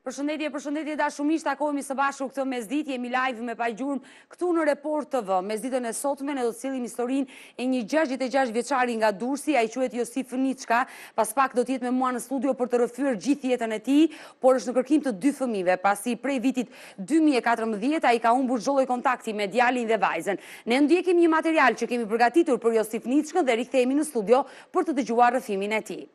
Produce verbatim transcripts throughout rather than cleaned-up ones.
Përshëndetje, përshëndetje dashumisht, takohemi së bashku këtë mesditë, jemi live me Pajgjurm këtu në Report T V. Mesditën e sotme ne do të sillim historinë e një gjashtëdhjetë e gjashtë vjeçari nga Durrësi, ai quhet Josif Niçka. Pas pak do të jetë me mua në studio për të rrëfyer gjithë jetën e tij, por është në kërkim të dy fëmijëve, pasi prej vitit dy mijë e katërmbëdhjetë ai ka humbur çdo lloj kontakti me djalin dhe vajzën. Ne ndjekim një material që kemi përgatitur për Josif Niçkën dhe rikthehemi në studio për të dëgjuar rrëfimin e tij.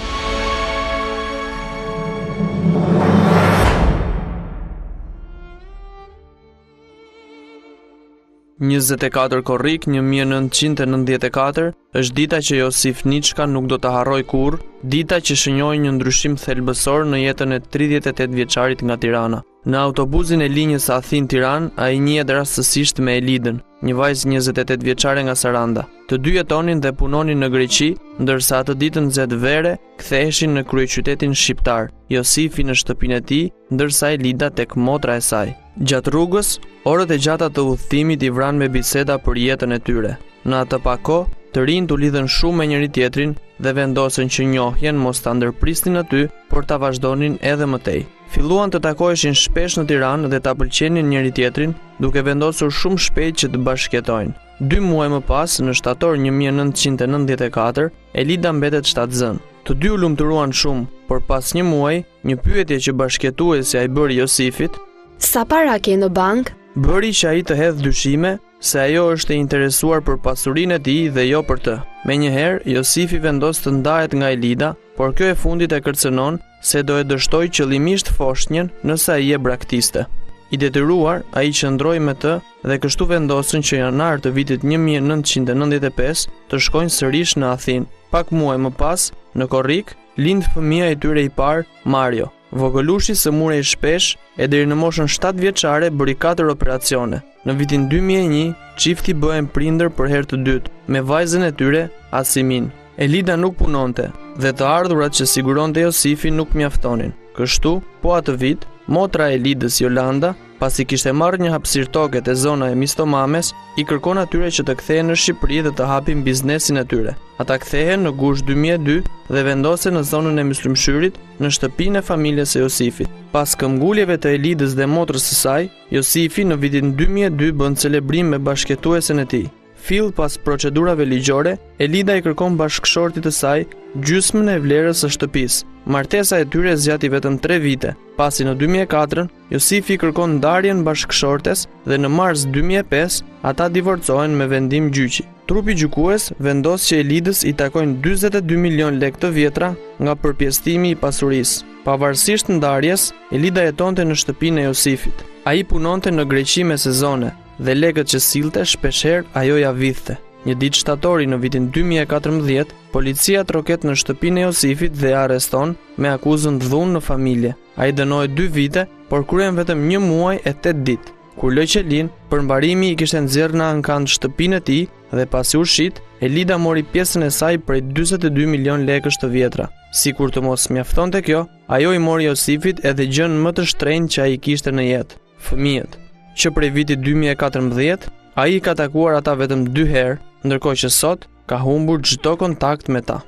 njëzet e katër korrik një mijë e nëntëqind e nëntëdhjetë e katër është dita që Josif Niçka nuk do të harroj kurrë, dita që shënjoi një ndryshim thelbësor në jetën e tridhjetë e tetë vjeçarit nga Tirana. Në autobusin e linjës Athinë-Tiranë, ai njihet rastësisht me Elidën, një vajzë njëzet e tetë vjeçare nga Saranda. Të dy jetonin dhe punonin në Greqi, ndërsa atë ditën nxehtë vere ktheheshin në kryeqytetin shqiptar. Josifi në shtëpinë e tij, ndërsa Elida tek motra e saj. Gjatë rrugës, orët e gjata të udhëtimit i vranë me biseda për jetën e tyre. Në atë pak kohë, të rinjt u lidhen shumë me njëri tjetrin dhe vendosen që njohjen mos ta ndërprisnin aty, por ta vazhdonin edhe më tej. Filluan të takoheshin shpesh në Tiranë dhe ta pëlqenin njëri tjetrin, duke vendosur shumë shpejt që të bashkëjetojnë. Dy muaj më pas, në shtator një mijë e nëntëqind e nëntëdhjetë e katër, Elida mbetet shtatzën. Të dy u lumturuan shumë, por pas një muaji, një pyetje që bashkëjetuesi ai bëri Josifit, sa para ke në bank? Bëri që ai të hedhë dyshime se ajo është e interesuar për pasurinë e tij dhe jo për të. Menjëherë, Josifi vendos të ndahet nga Elida, por kjo e fundit e kërcënon se do e dështoj qëllimisht foshnjën nëse ai e braktiste. I detyruar, ai qëndroi me të dhe kështu vendosën që janar të vitit një mijë e nëntëqind e nëntëdhjetë e pesë të shkojnë sërish në Athinë. Pak muaj më pas, në Korrik, lind fëmia e tyre i parë, Mario. Vogëlushi së murej shpesh e deri në moshën shtatë vjeçare bëri katër operacione. Në vitin dy mijë e një, çifti bëhen prindër për herë të dytë, me vajzën e tyre, Asimin. Elida nuk punonte dhe të ardhurat që siguronte Josifi nuk mjaftonin. Kështu, po atë vit, motra e Elidës, Jolanda, pasi kishte marrë një hapësirë toke te zona e Mistomames, i kërkon atyre që të kthehen në Shqipëri dhe të hapin biznesin e tyre. Ata kthehen në gusht dy mijë e dy dhe vendosen në zonën e Myslimshyrit, në shtëpinë e familjes së Josifit. Pas këmbguljeve të Elidës dhe motrës së saj, Josifi në vitin dy mijë e dy bën celebrim me bashkëtuesen e tij. Fill pas procedurave ligjore, Elida i kërkon bashkëshortit të saj gjysmën e vlerës së shtëpisë. Martesa e tyre zgjati vetëm tre vite. Pasi në dy mijë e katër, Josifi kërkon ndarjen bashkëshortes dhe në mars dy mijë e pesë ata divorcohen me vendim gjyqi. Trupi gjykues vendos që Elidës i takojnë dyzet e dy milion lekë të vjetra nga përpjesëtimi i pasurisë. Pavarësisht ndarjes, Elida jetonte në shtëpinë e Josifit. Ai punonte në Greqi me sezone dhe lekët që sillte shpeshherë ajo ja vidhte. Një ditë shtatori në vitin dy mijë e katërmbëdhjetë, policia troket në shtëpinë e Josifit dhe arreston me akuzën dhunë në familje. Ai dënohet dy vite, por kryen vetëm një muaj e tetë ditë. Kur lë qelin, përmbarimi i kishte nxjerrë në ankand shtëpinë e tij dhe pasi u shit, Elida mori pjesën e saj prej dyzet e dy milion lekësh të vjetra. Sikur të mos mjaftonte kjo, ajo i mori Josifit edhe gjën më të shtrenjtë që ai kishte në jetë, fëmijët, që prej vitit dy mijë e katërmbëdhjetë ai ka takuar ata vetëm dy herë, ndërkohë që sot ka humbur çdo kontakt me ta.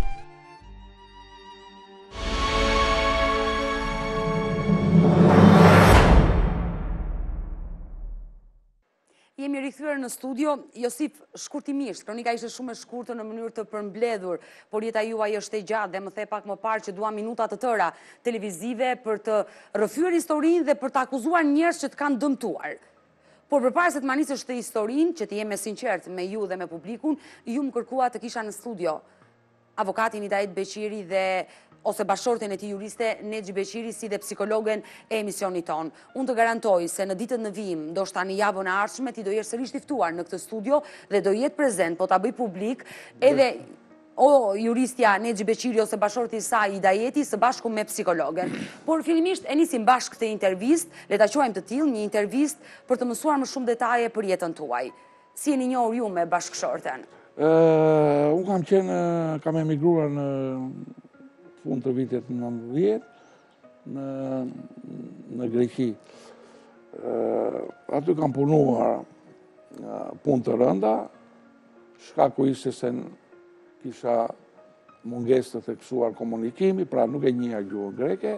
Jemi rikthyer në studio. Josif, shkurtimisht, kronika ishte shumë e shkurtër në mënyrë të përmbledhur, por jeta juaj është e gjatë dhe më the pak më parë që dua minuta të tëra televizive për të rrëfyer historinë dhe për të akuzuar njerëz që të kanë dëmtuar. Por përpara se të ma nisësh të historinë, që të jem me sinqert me ju dhe me publikun, ju më kërkua të kisha në studio avokatin Hidait Beqiri dhe ose bashorten e tij juriste Nexhi Beqiri, si dhe psikologen e emisionit ton. Unë të garantoj se në ditët në vijim, ndoshta në javën e ardhshme, ti do jesh sërish i ftuar në këtë studio dhe do jetë prezent, po ta bëj publik edhe o juristja Nexhi Beqiri ose bashorti i saj Hidajeti së bashku me psikologen. Por fillimisht e nisim bashkë këtë intervistë, le ta quajmë të tillë, një intervistë për të mësuar më shumë detaje për jetën tuaj. Si jeni njohur ju me bashkëshorten? Uh, unë kam qenë, kam emigruar në fund të vitit nëntëdhjetë në, në Greqi. Uh, aty kam punuar uh, punë të rënda, shkaku ishte se kisha mungesë të theksuar komunikimi, pra nuk e njihja gjuhën greke,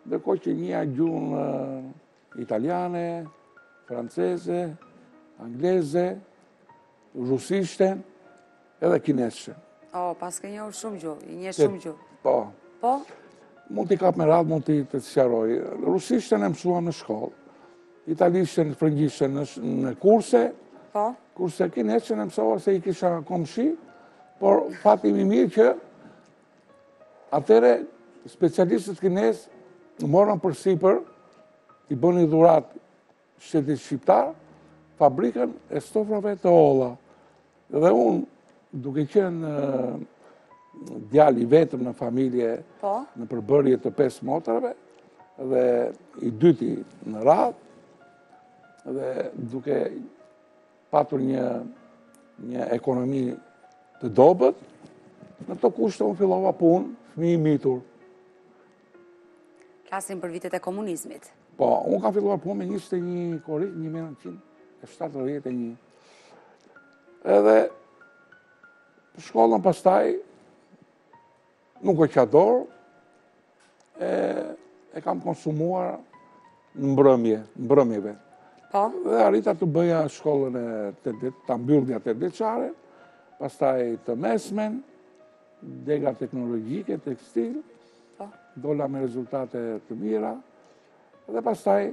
ndërkohë që njëja gjuhën italiane, franceze, angleze, rusishte edhe kinesishe. O, pas ke njohur shumë gjuhë, i nje shumë gjuhë. Po. Po? Mund t'i kap me radhë, mund t'i të sqaroj. Rusishten e mësua në shkollë, italishten, frëngjishten në kurse, Po? kurse kinesishen e mësua se i kisha komshi, por fatim i mirë që atëre specialistët kines morën për sipër, i bëni dhurat shtetit shqiptar, fabrikën e stofrave të olla. Dhe unë, duke qenë djali vetëm në familje, Po? në përbërje të pesë motrave, dhe i dyti në radhë, dhe duke patur një, një ekonomi të dobët, në të kushte unë fillova punë, fëmi i mitur. Klasin për vitet e komunizmit. Po, unë kam filluar punë me njëzet e një korik, një mijë e nëntëqind e shtatëdhjetë e një. Edhe, për shkollën pastaj, nuk e qador, e, e kam konsumuar në mbrëmje, mbrëmjeve. Po? Dhe arrita të bëja shkollën e të, të mbyllja të deqare, pastaj të mesmen, dega teknologjike, tekstil, Po? dola me rezultate të mira, dhe pastaj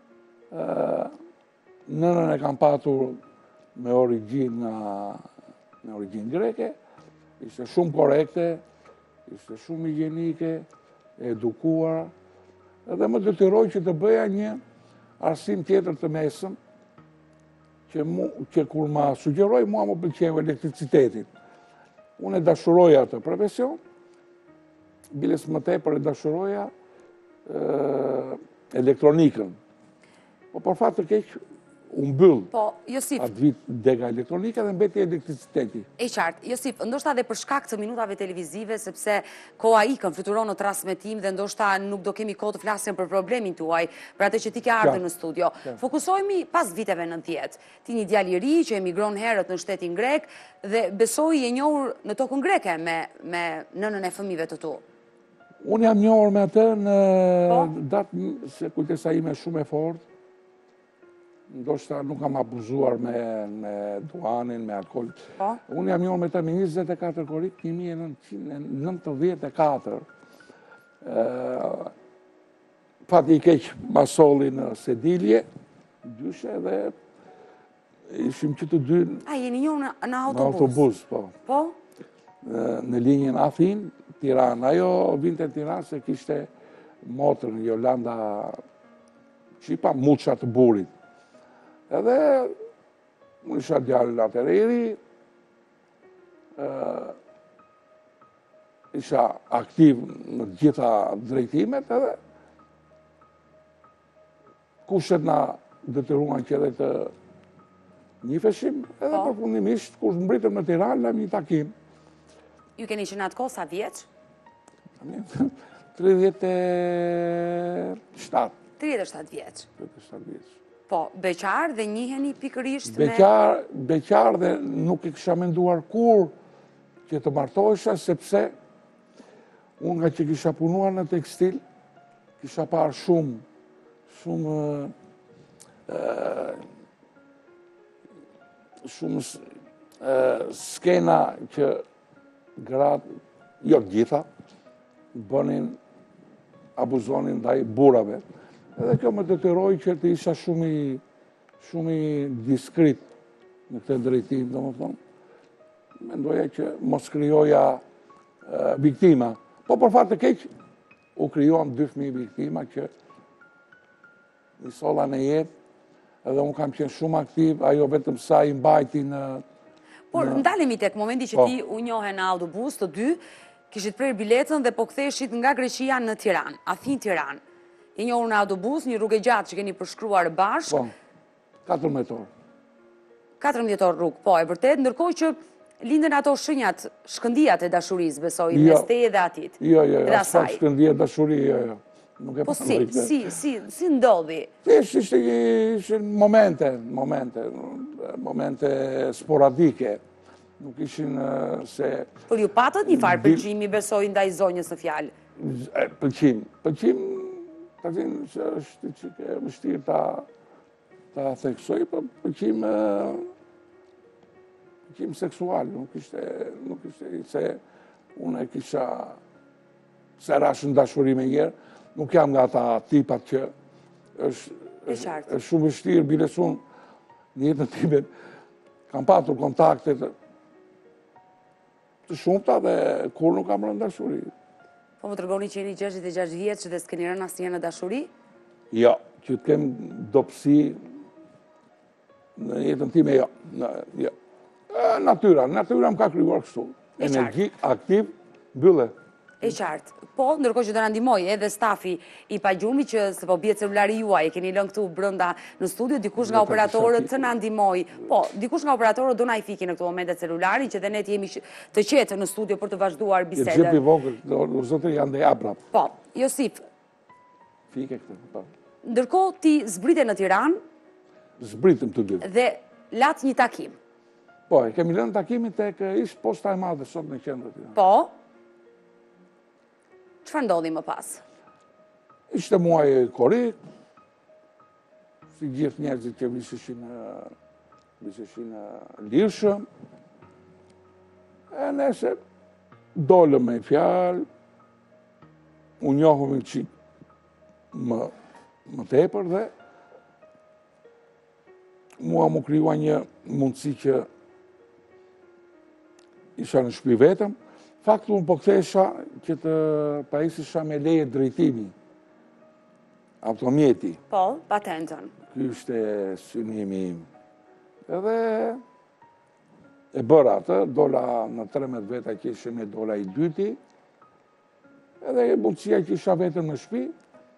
nënën e kam patur me origjinë me origjinë greke, ishte shumë korekte, ishte shumë higjienike, edukuar, edhe më detyroi që të bëja një arsim tjetër të mesëm, që, mu, që kur ma sugjeroi mua më pëlqeu elektricitetin. Unë e dashuroja atë profesion, biles më tepër e dashuroja e, elektronikën. Po për fat të keq, u mbyll Po, Josif, atë vit dega elektronika dhe mbeti elektriciteti. e qartë, Josif, ndoshta dhe për shkak të minutave televizive, sepse koha ikën fluturon në transmetim dhe ndoshta nuk do kemi kohë të flasim për problemin tuaj, për atë që ti ke ardhur në studio. Fokusohemi pas viteve nëntëdhjetë. Ti një djalë i ri që emigron herët në shtetin grek dhe besoj je njohur në tokën greke me, me nënën e fëmijëve të tu. Unë jam njohur me atë në Po? datë se kujtesa ime shumë e fortë. Ndoshta nuk kam abuzuar me, me duanin, me alkohol. Po? Unë jam njohur me të me njëzet e katër korik, një mijë e nëntëqind e nëntëdhjetë e katër. Fati i keq masolli në Sedilje, dyshe, dhe ishim që të dy A, jeni njohur në, në në autobus? autobus, po. Po? Në linjën Afin, Tiranë. Ajo vinte në Tiranë se kishte motrën Jolanda Qipa, muqa të burit. Edhe, unë isha djallë atëre i ri, isha aktiv në gjitha drejtimet, edhe kushtet na detyruan që edhe të njifeshim, edhe përfundimisht, kur mbritëm në Tiranë, lëm një takim. Ju keni që në atë kohë sa vjeç? tridhjetë e shtatë. tridhjetë e shtatë vjeç. tridhjetë e shtatë vjeç. Po, beqar dhe njiheni pikërisht me... Beqar, beqar dhe nuk i kisha menduar kur që të martohesha, sepse unë nga që kisha punuar në tekstil, kisha parë shumë, shumë, e, shumë e, skena që gratë, jo gjitha, bënin, abuzonin ndaj burrave. Edhe kjo më detyroi që të isha shumë i, shumë i diskret në këtë drejtim, domethënë. Mendoja që mos krijoja e, viktima. Po për fat të keq, u krijuan dy fëmijë viktima që nisolla në jetë, edhe unë kam qenë shumë aktiv, ajo vetëm sa i mbajti në... Por, ndalemi tek momenti që Po. ti u njohe në autobus, të dy, kishit prerë biletën dhe po ktheheshit nga Greqia në Tiranë, Afin Tiranë. I njohur në autobus, një rrugë e gjatë që keni përshkruar bashkë, Po, katërmbëdhjetë orë. katërmbëdhjetë orë rrugë, po, e vërtet, ndërkohë që linden ato shenjat, shkëndijat e dashurisë, besoj, Jo. mes teje dhe atit. Jo, jo, Dhe jo, s'ka asaj. shkëndije dashuri, jo, jo. Nuk e Po si, pranoj këtë. si, si, si ndodhi? Thjesht ishte ishin momente, momente, momente sporadike. Nuk ishin eh, se Por ju patët një farë pëlqimi, besoj, ndaj zonjës në fjalë. eh, pëlqim. Pëlqim ta zinë që është që ke vështirë ta, ta theksoj, për pëlqim, pëlqim seksual, nuk ishte, nuk ishte, se unë e kisha, se rashën dashuri me njerë, nuk jam nga ta tipat që është, është, është shumë vështirë, bilesun një jetën time, kam patur kontaktet të shumëta dhe kur nuk kam rënë dashuri. Po më tërgoni që jeni gjashtëdhjetë e gjashtë vjeç dhe s'keni rënë asnjëherë në dashuri? Jo, që të kem dopsi në jetën time, jo. Në, jo. Natyra, natyra më ka krijuar kështu. Energjik, aktiv, mbylle. E qartë. Po, ndërkohë që do na ndihmoj edhe stafi i pagjumi që se po bie celulari juaj, e keni lënë këtu brenda në studio, dikush nga operatorët të na ndihmoj. Po, dikush nga operatorët do na i fiki në këtë moment celularin që dhe ne jemi të qetë në studio për të vazhduar bisedën. E xhepi vogël, do zotëri janë dhe abra. Po, Josif. Fike këtë, po. Ndërkohë ti zbrite në Tiranë. Zbritëm të dy. Dhe lat një takim. Po, e kemi lënë takimin tek ish posta e madhe sot në qendër Tiranë. Po. Çfarë ndodhi më pas? Ishte muaj korik, si gjithë njerëzit që viseshin viseshin lirshëm. E nese dolëm me fjalë, u njohëm çik më më tepër dhe mua më krijua një mundësi që isha në shtëpi vetëm. Faktu unë po kthesha që të pajisisha me leje drejtimi, automjeti. Po, patentën. Ky ishte synimi im. Edhe e bëra atë, dola në tremet veta që ishte me dola i dyti, edhe mundësia që isha vetëm në shtëpi,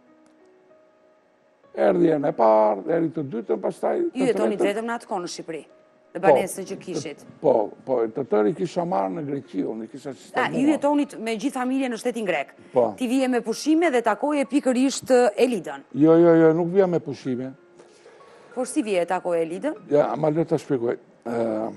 erdhjen e parë, erdhi të dytën, pastaj të Ju jetoni vetëm në atë kohë në Shqipëri? Në banesën që kishit? Po, po, të tëri kisha marrë në Greqi, unë kisha sistemua. A, ju jetonit me gjithë familje në shtetin grek? Po. Ti vije me pushime dhe takoje pikërisht Elidën? Jo, jo, jo, nuk vija me pushime. Por si vije takoje Elidën? Ja, ma le të shpjegoj. Uh,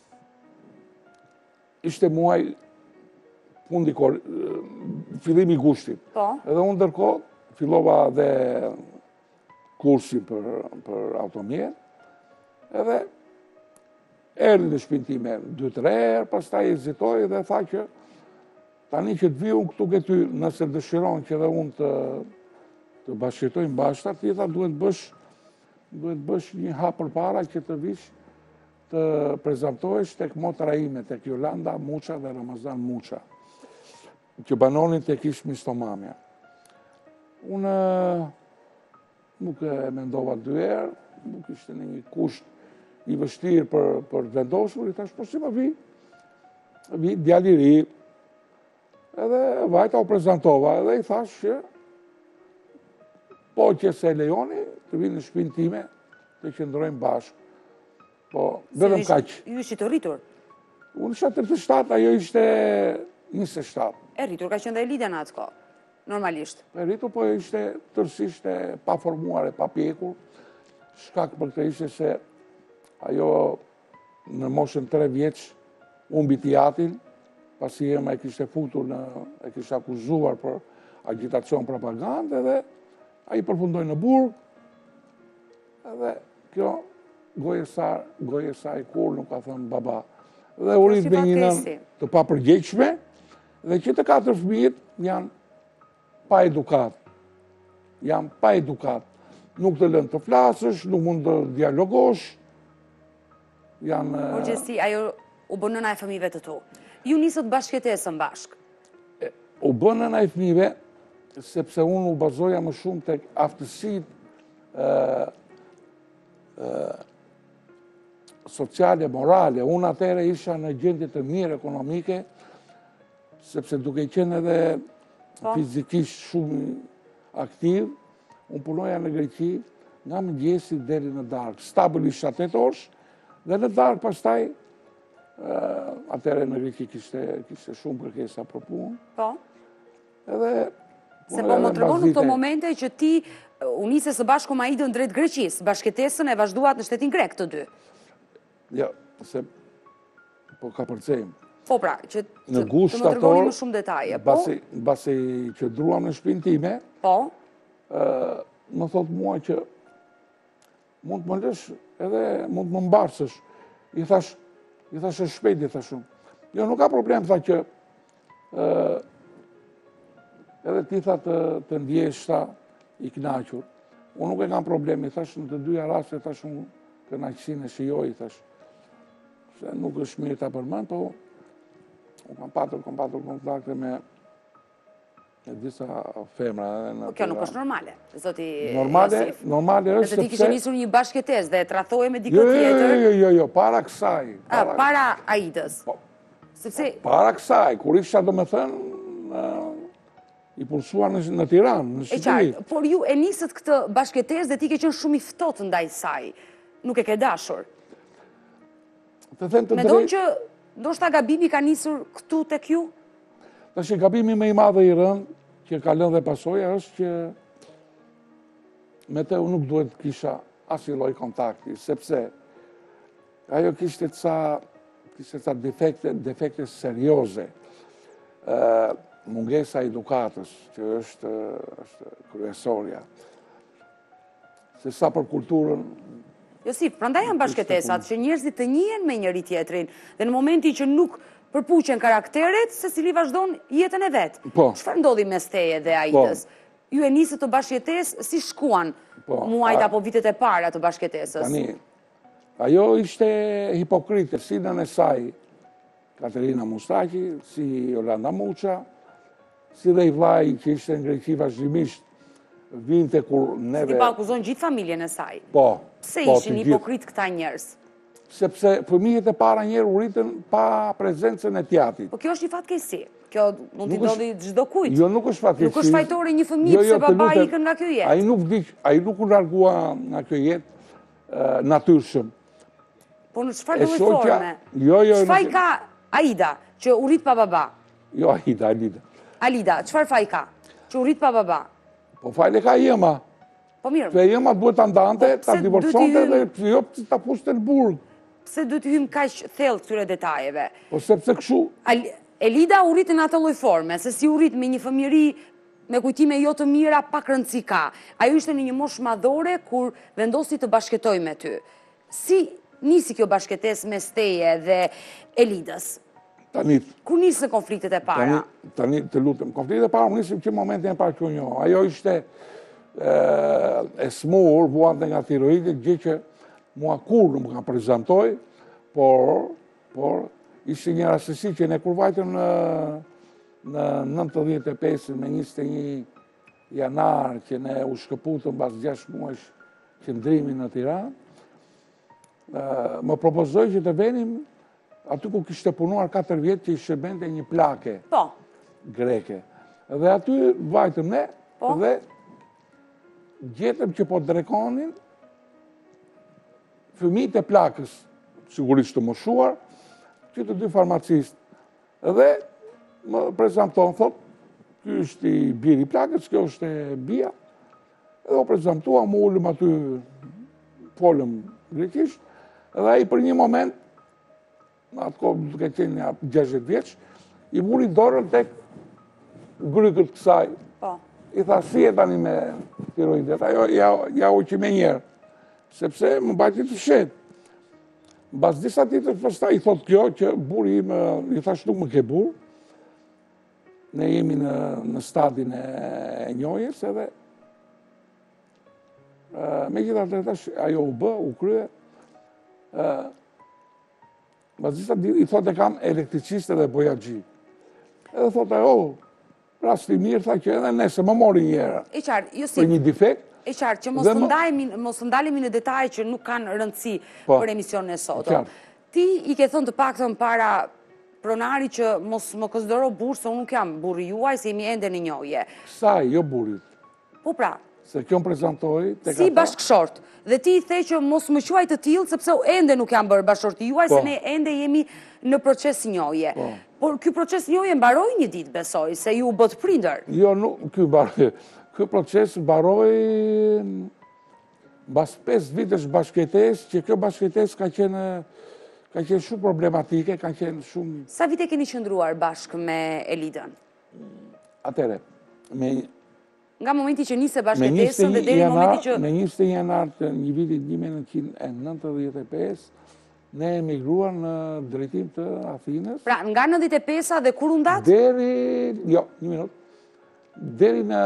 ishte muaj fundi kor, uh, fillimi gushtit. Po. Edhe unë ndërkohë fillova dhe kursin për, për automjet, edhe erdi në shtëpinë time dy tre herë, pastaj hezitoi dhe tha që tani që të vi unë këtu ke ty, nëse dëshiron që dhe unë të, të bashkëjetojmë bashkë, ti tha duhet bësh, duhet bësh një hap përpara që të vish të prezantohesh tek motra ime, tek Jolanda Muça dhe Ramazan Muça, që banonin tek ish Mistomamja. Unë nuk e mendova dy herë, nuk ishte në një kusht i vështirë për, për vendosur, i thash, po si më vi, vi djali i ri, edhe vajta u prezantova, edhe i thash që po që se lejoni, të vinë në shtëpinë time, të qëndrojmë bashkë. Po, vetëm kaq. Ju ishit të rritur? Unë isha tridhjetë e shtatë, ajo ishte njëzet e shtatë. E rritur, ka qenë dhe Elida në atë kohë, normalisht. E rritur, po ishte tërësisht e pa formuar e pa pjekur, shkak për këtë ishte se ajo në moshën tre vjeç unë biti atin, pasi ema e kishte futur në, e kishte akuzuar për agitacion propagandë, edhe a i përfundoj në burg, edhe kjo goje sa, goje sa i kur nuk ka thënë baba. Dhe u rrit me një nën të papërgjegjshme, dhe që të katër fëmijët janë pa edukat. Janë pa edukat. Nuk të lënë të flasësh, nuk mund të dialogosh, janë... Por gjësi, ajo u bën nëna e fëmijëve të tu. Ju nisët bashkëjetesën bashkë? U bën nëna e fëmijëve, sepse unë u bazoja më shumë tek aftësit sociale, morale. Unë atëre isha në gjendje të mirë ekonomike, sepse duke qenë edhe fizikisht shumë aktiv, unë punoja në Greqi nga mëngjesi deri në darkë. Stabil isha tetë orësh, dhe në darkë pastaj, atëre në Greqi kishte, kishte shumë kërkesa për punë. Po. Edhe Se po më tregon në këto momente që ti u nise së bashku ma idën drejt Greqisë, bashkëtesën e vazhduat në shtetin grek të dy. Jo, se po ka përcejmë. Po pra, që të në gusht më tregoni më shumë detaje. Po? Basi që druam në shtëpinë time, po? më thot mua që mund të më lësh edhe mund të më mbarsësh. I thash, i thash e shpejt, i thash unë. Jo, nuk ka problem, tha që uh, edhe ti tha të, të ndjesh, tha, i knaqur. Unë nuk e kam problem, i thash në të dyja raste, thash unë kënaqësinë e shijoj, i thash. Se nuk është mirë ta përmend, po unë kam patur, kam patur kontakte me e disa femra. Po kjo nuk është normale, zoti normale, Josif. Normale është sepse... Nëse ti kishe nisur një bashkëtesë dhe e tradhoje me dikë jo, tjetër... Jo, jo, jo, jo, para kësaj. Para, a, para Aidës. Po, sepse... Para kësaj, kur isha do me thënë, i pulsuar në, në Tiranë, në Shqipëri. E qartë, por ju e nisët këtë bashkëtesë dhe ti ke qenë shumë i ftohtë ndaj saj. Nuk e ke dashur. Të them të drejtë. Mendon që ndoshta gabimi ka nisur këtu tek ju? Tash gabimi më i madh i rënd që ka lënë dhe pasoja është që me të unë nuk duhet kisha asnjë lloj kontakti, sepse ajo kishte ca kishte ca defekte, defekte serioze. Ë mungesa e edukatës, që është, është kryesorja. Se sa për kulturën... Josif, prandaj janë bashkëtesat, që njerëzit të njihen me njëri tjetrin, dhe në momenti që nuk përpuqen karakteret, se cili vazhdon jetën e vetë. Po. Çfarë ndodhi mes teje dhe Aidës? Ju e nisët të bashkëtesë, si shkuan po, muajt a... apo vitet e para të bashkëtesës? Tani, ajo ishte hipokrite, si në e saj, Katerina Mustaki, si Jolanda Muça, si dhe i vllai që ishte në Greqi vazhdimisht, vinte kur neve... Si pa akuzon gjithë familjen e saj? Po. Pse po, ishin hipokrit këta njerëz? Sepse fëmijët e para njerë u rritën pa prezencën e tjatit. Po kjo është një fatkeqësi. Kjo mund t'i ndodhi çdo kujt. Jo, nuk është fatkeqësi. Nuk është fajtore një fëmijë jo, jo, se baba ikën nga kjo jetë. Ai nuk vdiq, ai nuk u largua nga kjo jetë uh, natyrshëm. Po në çfarë lloj forme? Jo, jo. Çfarë ka Aida që u rrit pa baba? Jo, Aida, Alida. Alida, çfarë faj ka? Që u rrit pa baba? Po fajle ka jema. Po mirë. Fe jema duhet ta ndante, ta divorconte dhe jo ta pushte në burg. Pse duhet të hym kaq thellë këtyre detajeve? Po sepse kështu. Elida u rrit në atë lloj forme, se si u rrit me një fëmijëri me kujtime jo të mira, pak rëndësi ka. Ajo ishte në një moshë madhore kur vendosi të bashkëtoj me ty. Si nisi kjo bashkëtesë mes teje dhe Elidës? Tani. Ku nisën konfliktet e para? Tani, tani të lutem. Konfliktet e para u nisin që momentin e parë që unë njoh. Ajo ishte e, e smur, vuante nga tiroidi, gjë që mua kur nuk më ka prezantoj, por, por ishte një rastësi që ne kur vajtëm në, në nëntëdhjetë e pesë me njëzet e një janar që ne u shkëputëm pas gjashtë muajsh qëndrimi në Tiranë, më propozoj që të venim aty ku kishte punuar katër vjetë që i shërbente një plake po. Greke. Dhe aty vajtëm ne po. Dhe gjetëm që po drekonin fëmijët e plakës, sigurisht të moshuar, që të dy farmacistë. Dhe më prezanton, thot, ky është i biri i plakës, kjo është e bia. Edhe o prezantua, më ullëm aty, folëm greqisht, edhe ai për një moment, në atë kohë duke qenë një gjashtëdhjetë vjeç, i muri dorën tek grykët kësaj. Po. I tha, si e tani me tiroidet, ajo ja, ja uqi me njerë, sepse më bajti të fshet. Mbas disa ditësh pastaj i thot kjo që buri im, i thash nuk më ke burr. Ne jemi në, në stadin e, e njohjes edhe me gjitha të tash ajo u bë, u krye. Mbas disa ditë i thot e kam elektriciste dhe bojaxhi. Edhe thot ajo, rasti mirë, tha që edhe nese më mori njëra. E qartë, Josif. Për një defekt. E qartë, që mos, më... mos ndalemi në detaje që nuk kanë rëndësi po. Për emisionin e sotëm. Ti i ke thënë të paktën para pronari që mos më konsidero burr, se unë nuk jam burri juaj, se jemi ende në njohje. Saj, jo burrit. Po pra. Se kjo më prezantoj tek si bashkëshort. Dhe ti i the që mos më quaj të tillë sepse ende nuk jam bërë bashkëshorti juaj, po. Se ne ende jemi në proces njohje. Po. Por ky proces njohje mbaroi një ditë, besoj, se ju bët prindër. Jo, nuk ky mbaroi. Ky proces mbaroi mbas pesë vitesh bashkëtesë, që kjo bashkëtesë ka qenë ka qenë shumë problematike, ka qenë shumë... Sa vite keni qëndruar bashkë me Elidën? Atere, me... nga momenti që nise bashkëtesën dhe deri në momenti që... Me njëzet e një janar të një vitit një mijë nëntëqind e nëntëdhjetë e pesë, ne emigruar në drejtim të Athinës. Pra, nga nëntëdhjetë e pesa dhe kur u ndat? Deri, jo, një minut, deri në,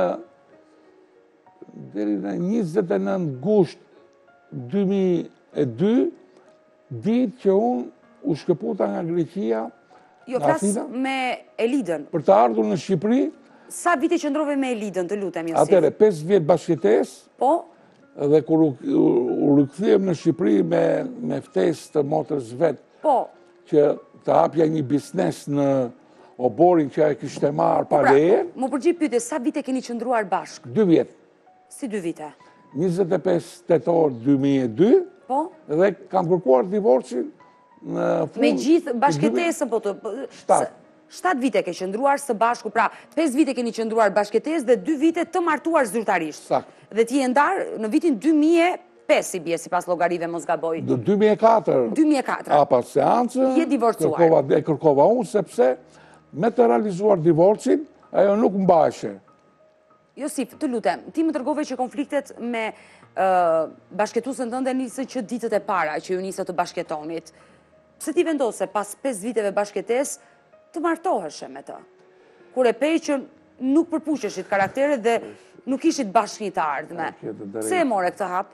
deri në njëzet e nëntë gusht dy mijë e dy, ditë që unë u shkëputa nga Greqia, jo, flas me Elidën. Për të ardhur në Shqipëri. Sa vite qëndrove me Elidën, të lutem, Josif? Atere, pesë vjetë bashkëtes. Po? Dhe kur u, u, u rikëthujem në Shqipëri me, me ftesë të motërës vetë, po, që të hapja një biznes në oborin që e kishte marrë pa leje. Pra, më përgjith pyte, sa vite keni qëndruar bashkë? Dy vjetë. Si dy vite? njëzet e pesë tetor dy mijë e dy, po? Dhe kam kërkuar divorcin në fund... Me gjithë bashkëtesën, po të... Shtatë. Shtatë vite ke qëndruar së bashku, pra pesë vite keni qëndruar bashkëtesë dhe dy vite të martuar zyrtarisht. Sakt. Dhe ti e ndarë në vitin dy mijë e pesë, i bje si pas logarive mos gaboj. dy mijë e katër. dy mijë e katër. A pas seancë. Je divorcuar. Kërkova, e kërkova unë, sepse me të realizuar divorcin, ajo nuk mbashe. Josif, të lutem, ti më tërgove që konfliktet me uh, bashketusën tënde nisë që ditët e para që ju nisë të bashketonit. Pse ti vendose pas pesë viteve bashketes të martoheshe me të? Kur e pej që nuk përpuqeshit karakteret dhe nuk ishit bashkë të ardhme. Pse e more këtë hap?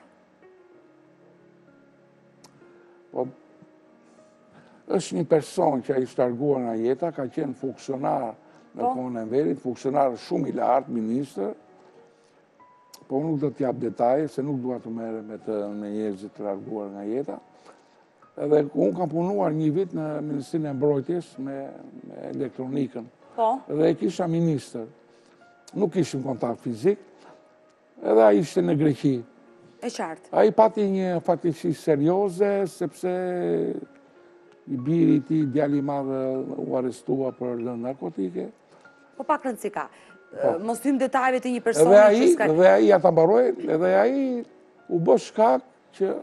Po, është një person që a i shtarguar nga jeta, ka qenë funksionar në kohën e Enverit, funksionar shumë i lartë, ministër, po nuk do t'jap detaje, se nuk dua të mere me të me njerëzit të larguar nga jeta. Edhe unë kam punuar një vit në Ministrinë e Mbrojtjes me, me elektronikën. Po? Edhe e kisha ministër. Nuk ishim kontakt fizik, edhe a ishte në Greqi. E qartë. A i pati një fatkeqësi serioze, sepse i biri ti, djali madhe, u arestua për lënë narkotike. Po pak rëndësi ka. Mos tym detajve të një personi që s'ka... Edhe a i, ata mbaroj, edhe a i u bë shkak që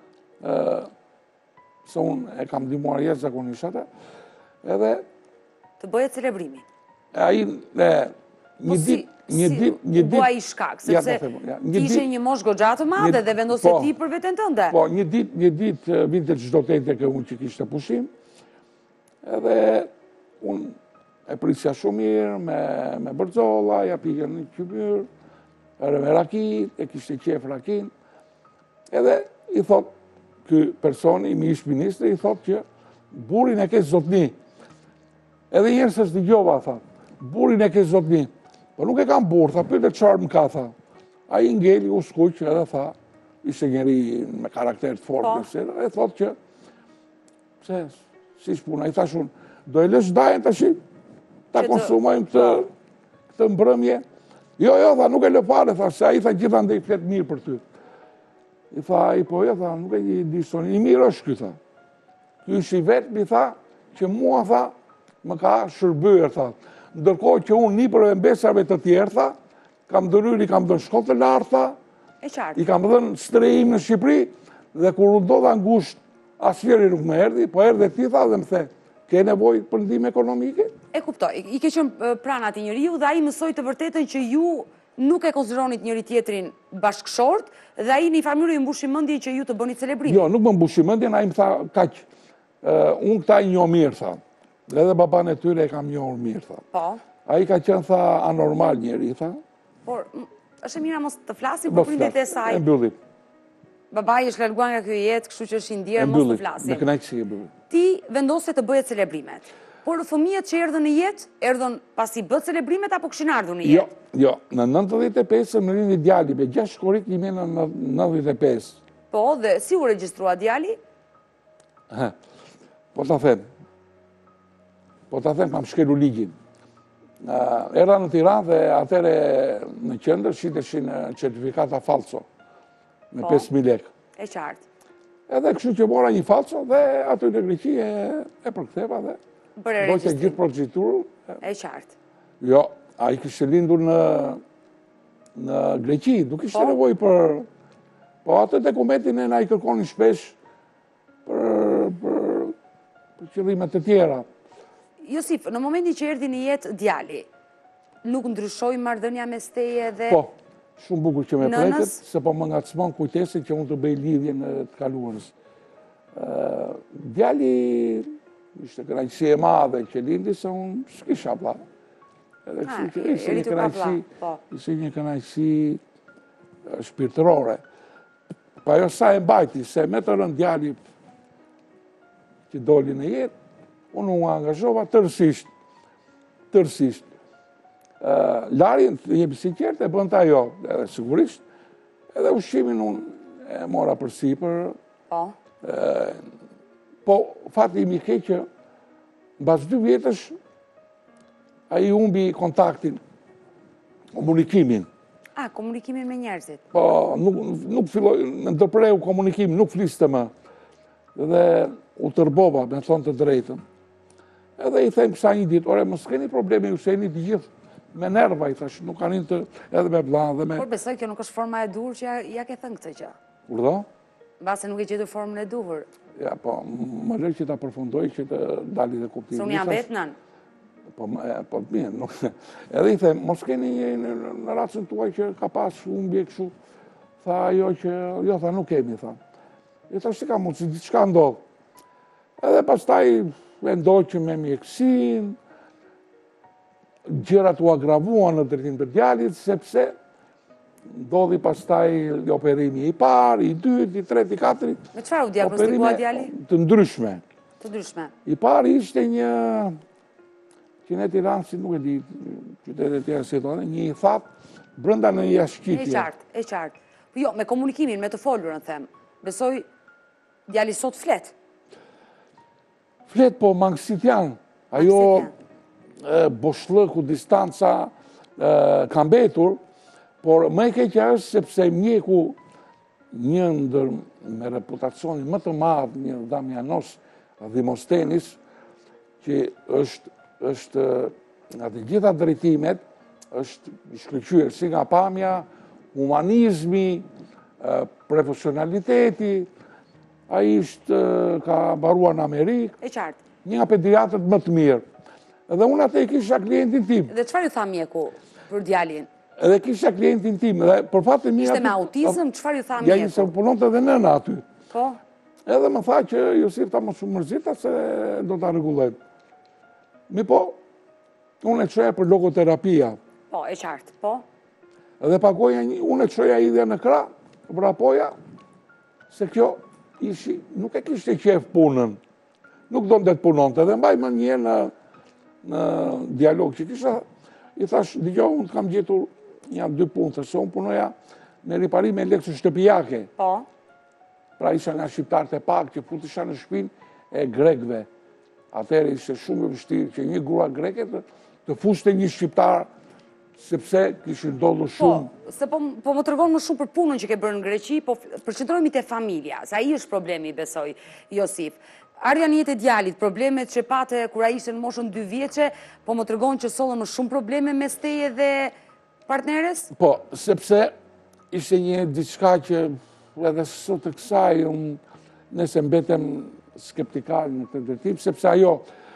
se unë e kam dimuar jetë zakonisht atë, edhe... Të bëje celebrimi. A i, një dit, një dit, një dit... U bua i shkak, sepse ti ishe një mosh gogjatë madhe dhe vendose ti për veten tënde. Po, një dit, një dit, vinte çdo tente ke unë që kishte pushim, edhe unë e prisja shumë mirë, me, me bërzolla, ja pikën një qymyr, ere me rakit, e kishte qef rakin, edhe i thot, ky personi, mi ish ministri, i thot që burin e ke zotni. Edhe njerë se s'di gjova, tha, burin e ke zotni. Po nuk e kam burë, tha, pyte qarë më ka, tha. A i ngeli u skuq, edhe tha, ishte njeri me karakter të fort, e thot që, pse, si shpuna, i thashun, do e lësh dajen të shim, ta konsumojmë të, të mbrëmje. Jo, jo, tha, nuk e lë pare, tha, se a i tha gjitha ndë i fletë mirë për ty. I tha, i po, jo, tha, nuk e një disoni, i mirë është ky, tha. Ky është i vetë, mi tha, që mua, tha, më ka shërbyer, tha. Ndërkohë që unë një për e mbesarve të tjerë, tha, kam dëryri, kam dënë shkollë të lartë, tha, i kam dënë strejim në Shqipëri, dhe kur u ndodha ngusht, asnjëri nuk më erdhi, po erdhe ti, tha, dhe më the, ke nevojë për ndihmë ekonomike? E kuptoj, i ke qenë pranë atij njeriu dhe ai mësoi të vërtetën që ju nuk e konsideronit njëri tjetrin bashkëshort dhe ai në një farë mënyrë ju mbushi mendjen që ju të bëni celebrimi. Jo, nuk më mbushi mendjen, ai më tha kaq, unë këta i njoh mirë, tha. Dhe edhe baban e tyre e kam njohur mirë, tha. Po. Ai ka qenë, tha, anormal njeri, tha. Por, është e mira mos të flasim për prindërit e saj. E mbyllim. Babai është larguar nga kjo jetë, kështu që është i ndjerë, mos të flasim. Me kënaqësi e mbyllim. Ti vendose të bëje celebrimet. Por fëmijët që erdhën në jetë, erdhën pasi bë celebrimet apo kishin ardhur në jetë? Jo, jo. Në nëntëdhjetë e pesë më rini djali me gjashtë shkorik një në nëntëdhjetë e pesë. Po, dhe si u regjistrua djali? Po ta them. Po ta them, kam shkelu ligjin. Era në Tiranë dhe atëre në qendër shiteshin certifikata falso me pesë mijë lekë. E qartë. Edhe kështu që mora një falso dhe aty në Greqi e përktheva dhe dojtë gjithë procedurën. E qartë. Jo, a i kishte lindur në në Greqi, nuk ishte nevojë për... Po atë dokumentin e na i kërkonin shpesh për për qëllimet të tjera. Josif, në momentin që erdhi në jetë djali, nuk ndryshoj marrëdhënia mes teje dhe... Po, shumë bukur që me Nënës? pretet, se po më ngacmon kujtesin që unë të bëj lidhjen e të kaluarës. Djali ishte kënaqësi e madhe që lindi se unë s'kisha vlla. Edhe kështu që ishte një kënaqësi, ishte një kënaqësi shpirtërore. Pa jo sa e mbajti, se me të rënë djali që doli në jetë, unë u angazhova tërësisht, tërësisht. Larjen, të jemi sinqert, e bënta ajo, edhe sigurisht, edhe ushqimin unë e mora për sipër. Po. Po, fati imi ke që, mbas dy vjetësh, a i humbi kontaktin, komunikimin. A, komunikimin me njerëzit. Po, nuk filloj, në ndërpreu komunikimin, nuk fliste më. Dhe u tërbova, me thonë të drejtën. Edhe i them sa një ditë, ore, mos keni probleme, ju seni të gjithë, me nerva, i thash, nuk kanë të edhe me blanë dhe me... Por besoj, kjo nuk është forma e duhur që ja ke thënë këtë që. Urdo? Base nuk e gjetur formën e duhur. Ja, po, më lërë që ta përfundoj, që të dali dhe kuptimi. Se unë jam vetë nën. Po, po, mirë, nuk... Edhe i them, mos keni në ratën tuaj që ka pas humbje kështu, tha ajo që, jo, tha, nuk kemi, tha. I thash, si ka mundë, si diçka ndodhë. Edhe pastaj vendoqëm me mjekësin, gjërat u agravuan në drejtim të djalit, sepse ndodhi pastaj operimi i parë, i dytë, i tretë, i katërt. Me çfarë u diagnostikua djali? Të ndryshme. Të ndryshme. I parë ishte një, që ne Tiranë, si nuk e di, qytetet e tjera si tonë, një i thatë, brenda në jashqitje. E qartë, e qartë. Po jo, me komunikimin, me të folurën, them. Besoj, djali sot flet. Flet, po mangësit janë. Ajo boshllëku, distanca ka mbetur, por më e keqja është sepse mjeku një ndër me reputacionin më të madh, një Damianos Dhimostenis, që është është nga të gjitha drejtimet, është i shkëlqyer si nga pamja, humanizmi, profesionaliteti, ai është ka mbaruar në Amerikë. E qartë. Një nga pediatrët më të mirë. Edhe unë atë e kisha klientin tim. Dhe çfarë ju tha mjeku për djalin? Edhe kisha klientin tim. Dhe për fatin mirë... Ishte me autizëm, çfarë ju tha mjeku? Ja një se punonte edhe nëna aty. Po? Edhe më tha që Josif ta mos u mërzita se do ta rregullojmë. Mi po, unë e çoja për logoterapia. Po, e qartë, po. Edhe pagoja një, unë e çoja idhja në krah, vrapoja, se kjo ishi, nuk e kishte qef punën. Nuk do të punonte. Edhe mbaj më një në në dialog që kisha, i thash, dëgjoj, unë kam gjetur një dy punë, se unë punoja në riparim e leksë shtëpijake. Po. Pra isha nga shqiptarët e pak që futisha në shtëpinë e grekëve. Atëherë ishte shumë e vështirë që një grua greke të, të fuste një shqiptar, sepse kishin ndodhur shumë. Po, se po, po më tregon më shumë për punën që ke bërë në Greqi, po përqendrohemi te familja, se ai është problemi, besoj, Josif. Ardha në jetë e djalit, problemet që pate kur ai ishte në moshën dy vjeçe, po më tregon që sollën më shumë probleme mes teje dhe partneres? Po, sepse ishte një diçka që edhe sot të kësaj unë nëse mbetem skeptikal në të drejtim, sepse ajo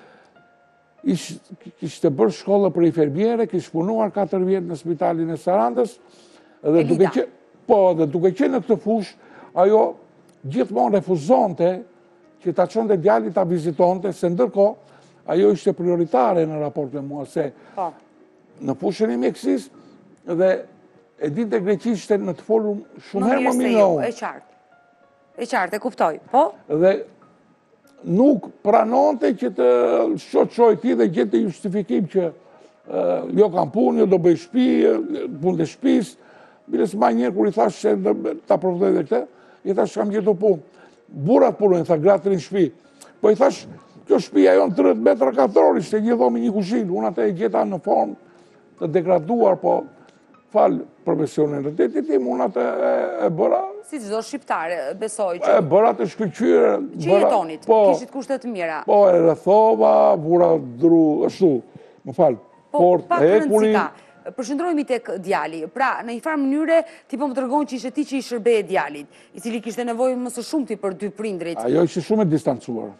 kishte bërë shkollë për infermiere, kishte punuar katër vjet në spitalin e Sarandës, dhe duke që, po, dhe duke që në këtë fush, ajo gjithmonë refuzonte që ta çonte djalit ta vizitonte, se ndërkohë ajo ishte prioritare në raport me mua, se në fushën e mjekësisë dhe e dinte greqishte në të folur shumë herë më mirë. E qartë, e qartë, e kuptoj, po? Dhe nuk pranonte që të shoqoj ti dhe gjente justifikim që jo kam punë, jo do bëj shtëpi, punë të shtëpisë. Biles më njëherë kur i thash se ta provoj dhe këtë, i thash kam gjetur punë. Burrat punojnë, tha gratë rinë shtëpi. Po i thash, kjo shtëpia jon tridhjetë metra katror, ishte një dhomë, një kuzhinë. Unë atë e gjeta në formë të degraduar, po fal profesionin e detit tim, unë atë e bëra. Si çdo shqiptar, besoj që. E bëra të shkëlqyer. Që jetonit, kishit kushte të mira. Po e rrethova, vura dru, ashtu. Më fal. Po pak rëndësika. Përshëndrojemi tek djali. Pra, në një farë mënyre, ti po më tregon që ishte ti që i shërbeje djalit, i cili kishte nevojë më së shumti për dy prindrit. Ajo ishte shumë e distancuar.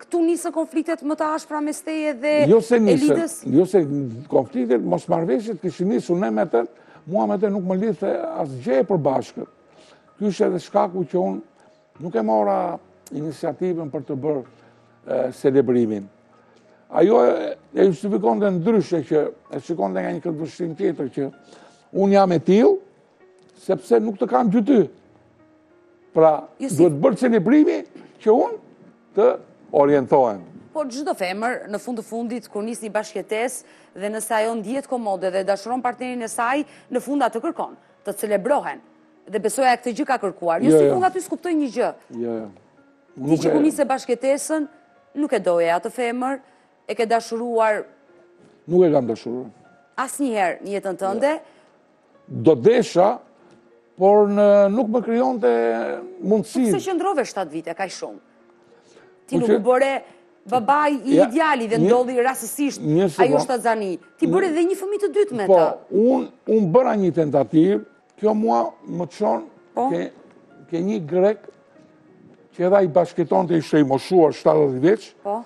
këtu nisën konfliktet më të ashpra mes teje dhe Jo se nisën, Elidës? jo se konfliktet, mos marrëveshjet kishin nisur ne me të, mua me të nuk më lidhte asgjë e përbashkët. Ky është edhe shkaku që unë nuk e mora iniciativën për të bërë e, celebrimin. Ajo e, e justifikonte ndryshe që e shikonte nga një këndvështrim tjetër që unë jam e tillë sepse nuk të kam dy ty. Pra, Josif, duhet bërë celebrimi që unë të orientohem. Po çdo femër në fund të fundit kur nis një bashkëtesë dhe nëse ajo ndihet komode dhe dashuron partnerin e saj, në fund atë kërkon, të celebrohen. Dhe besoja këtë gjë ka kërkuar. Jo, Jo, si jo. unë aty skuptoj një gjë. Jo. Ti që kur nise bashkëtesën, nuk e doje atë femër, e ke dashuruar Nuk e kam dashuruar. asnjëherë në jetën tënde. Do desha, por në, nuk më krijonte mundësi. Pse qëndrove shtatë vite, kaq shumë? Ti Po nuk që- u bëre babai i Ja, ideali dhe një- ndodhi rastësisht një sekond. ajo shtazani. Ti bëre edhe një fëmijë të dytë me Po, të. unë un bëra një tentativë, kjo mua më çon Po? ke, ke një grek që edhe ai bashkëtonte ishte i moshuar shtatëdhjetë vjeç, Po,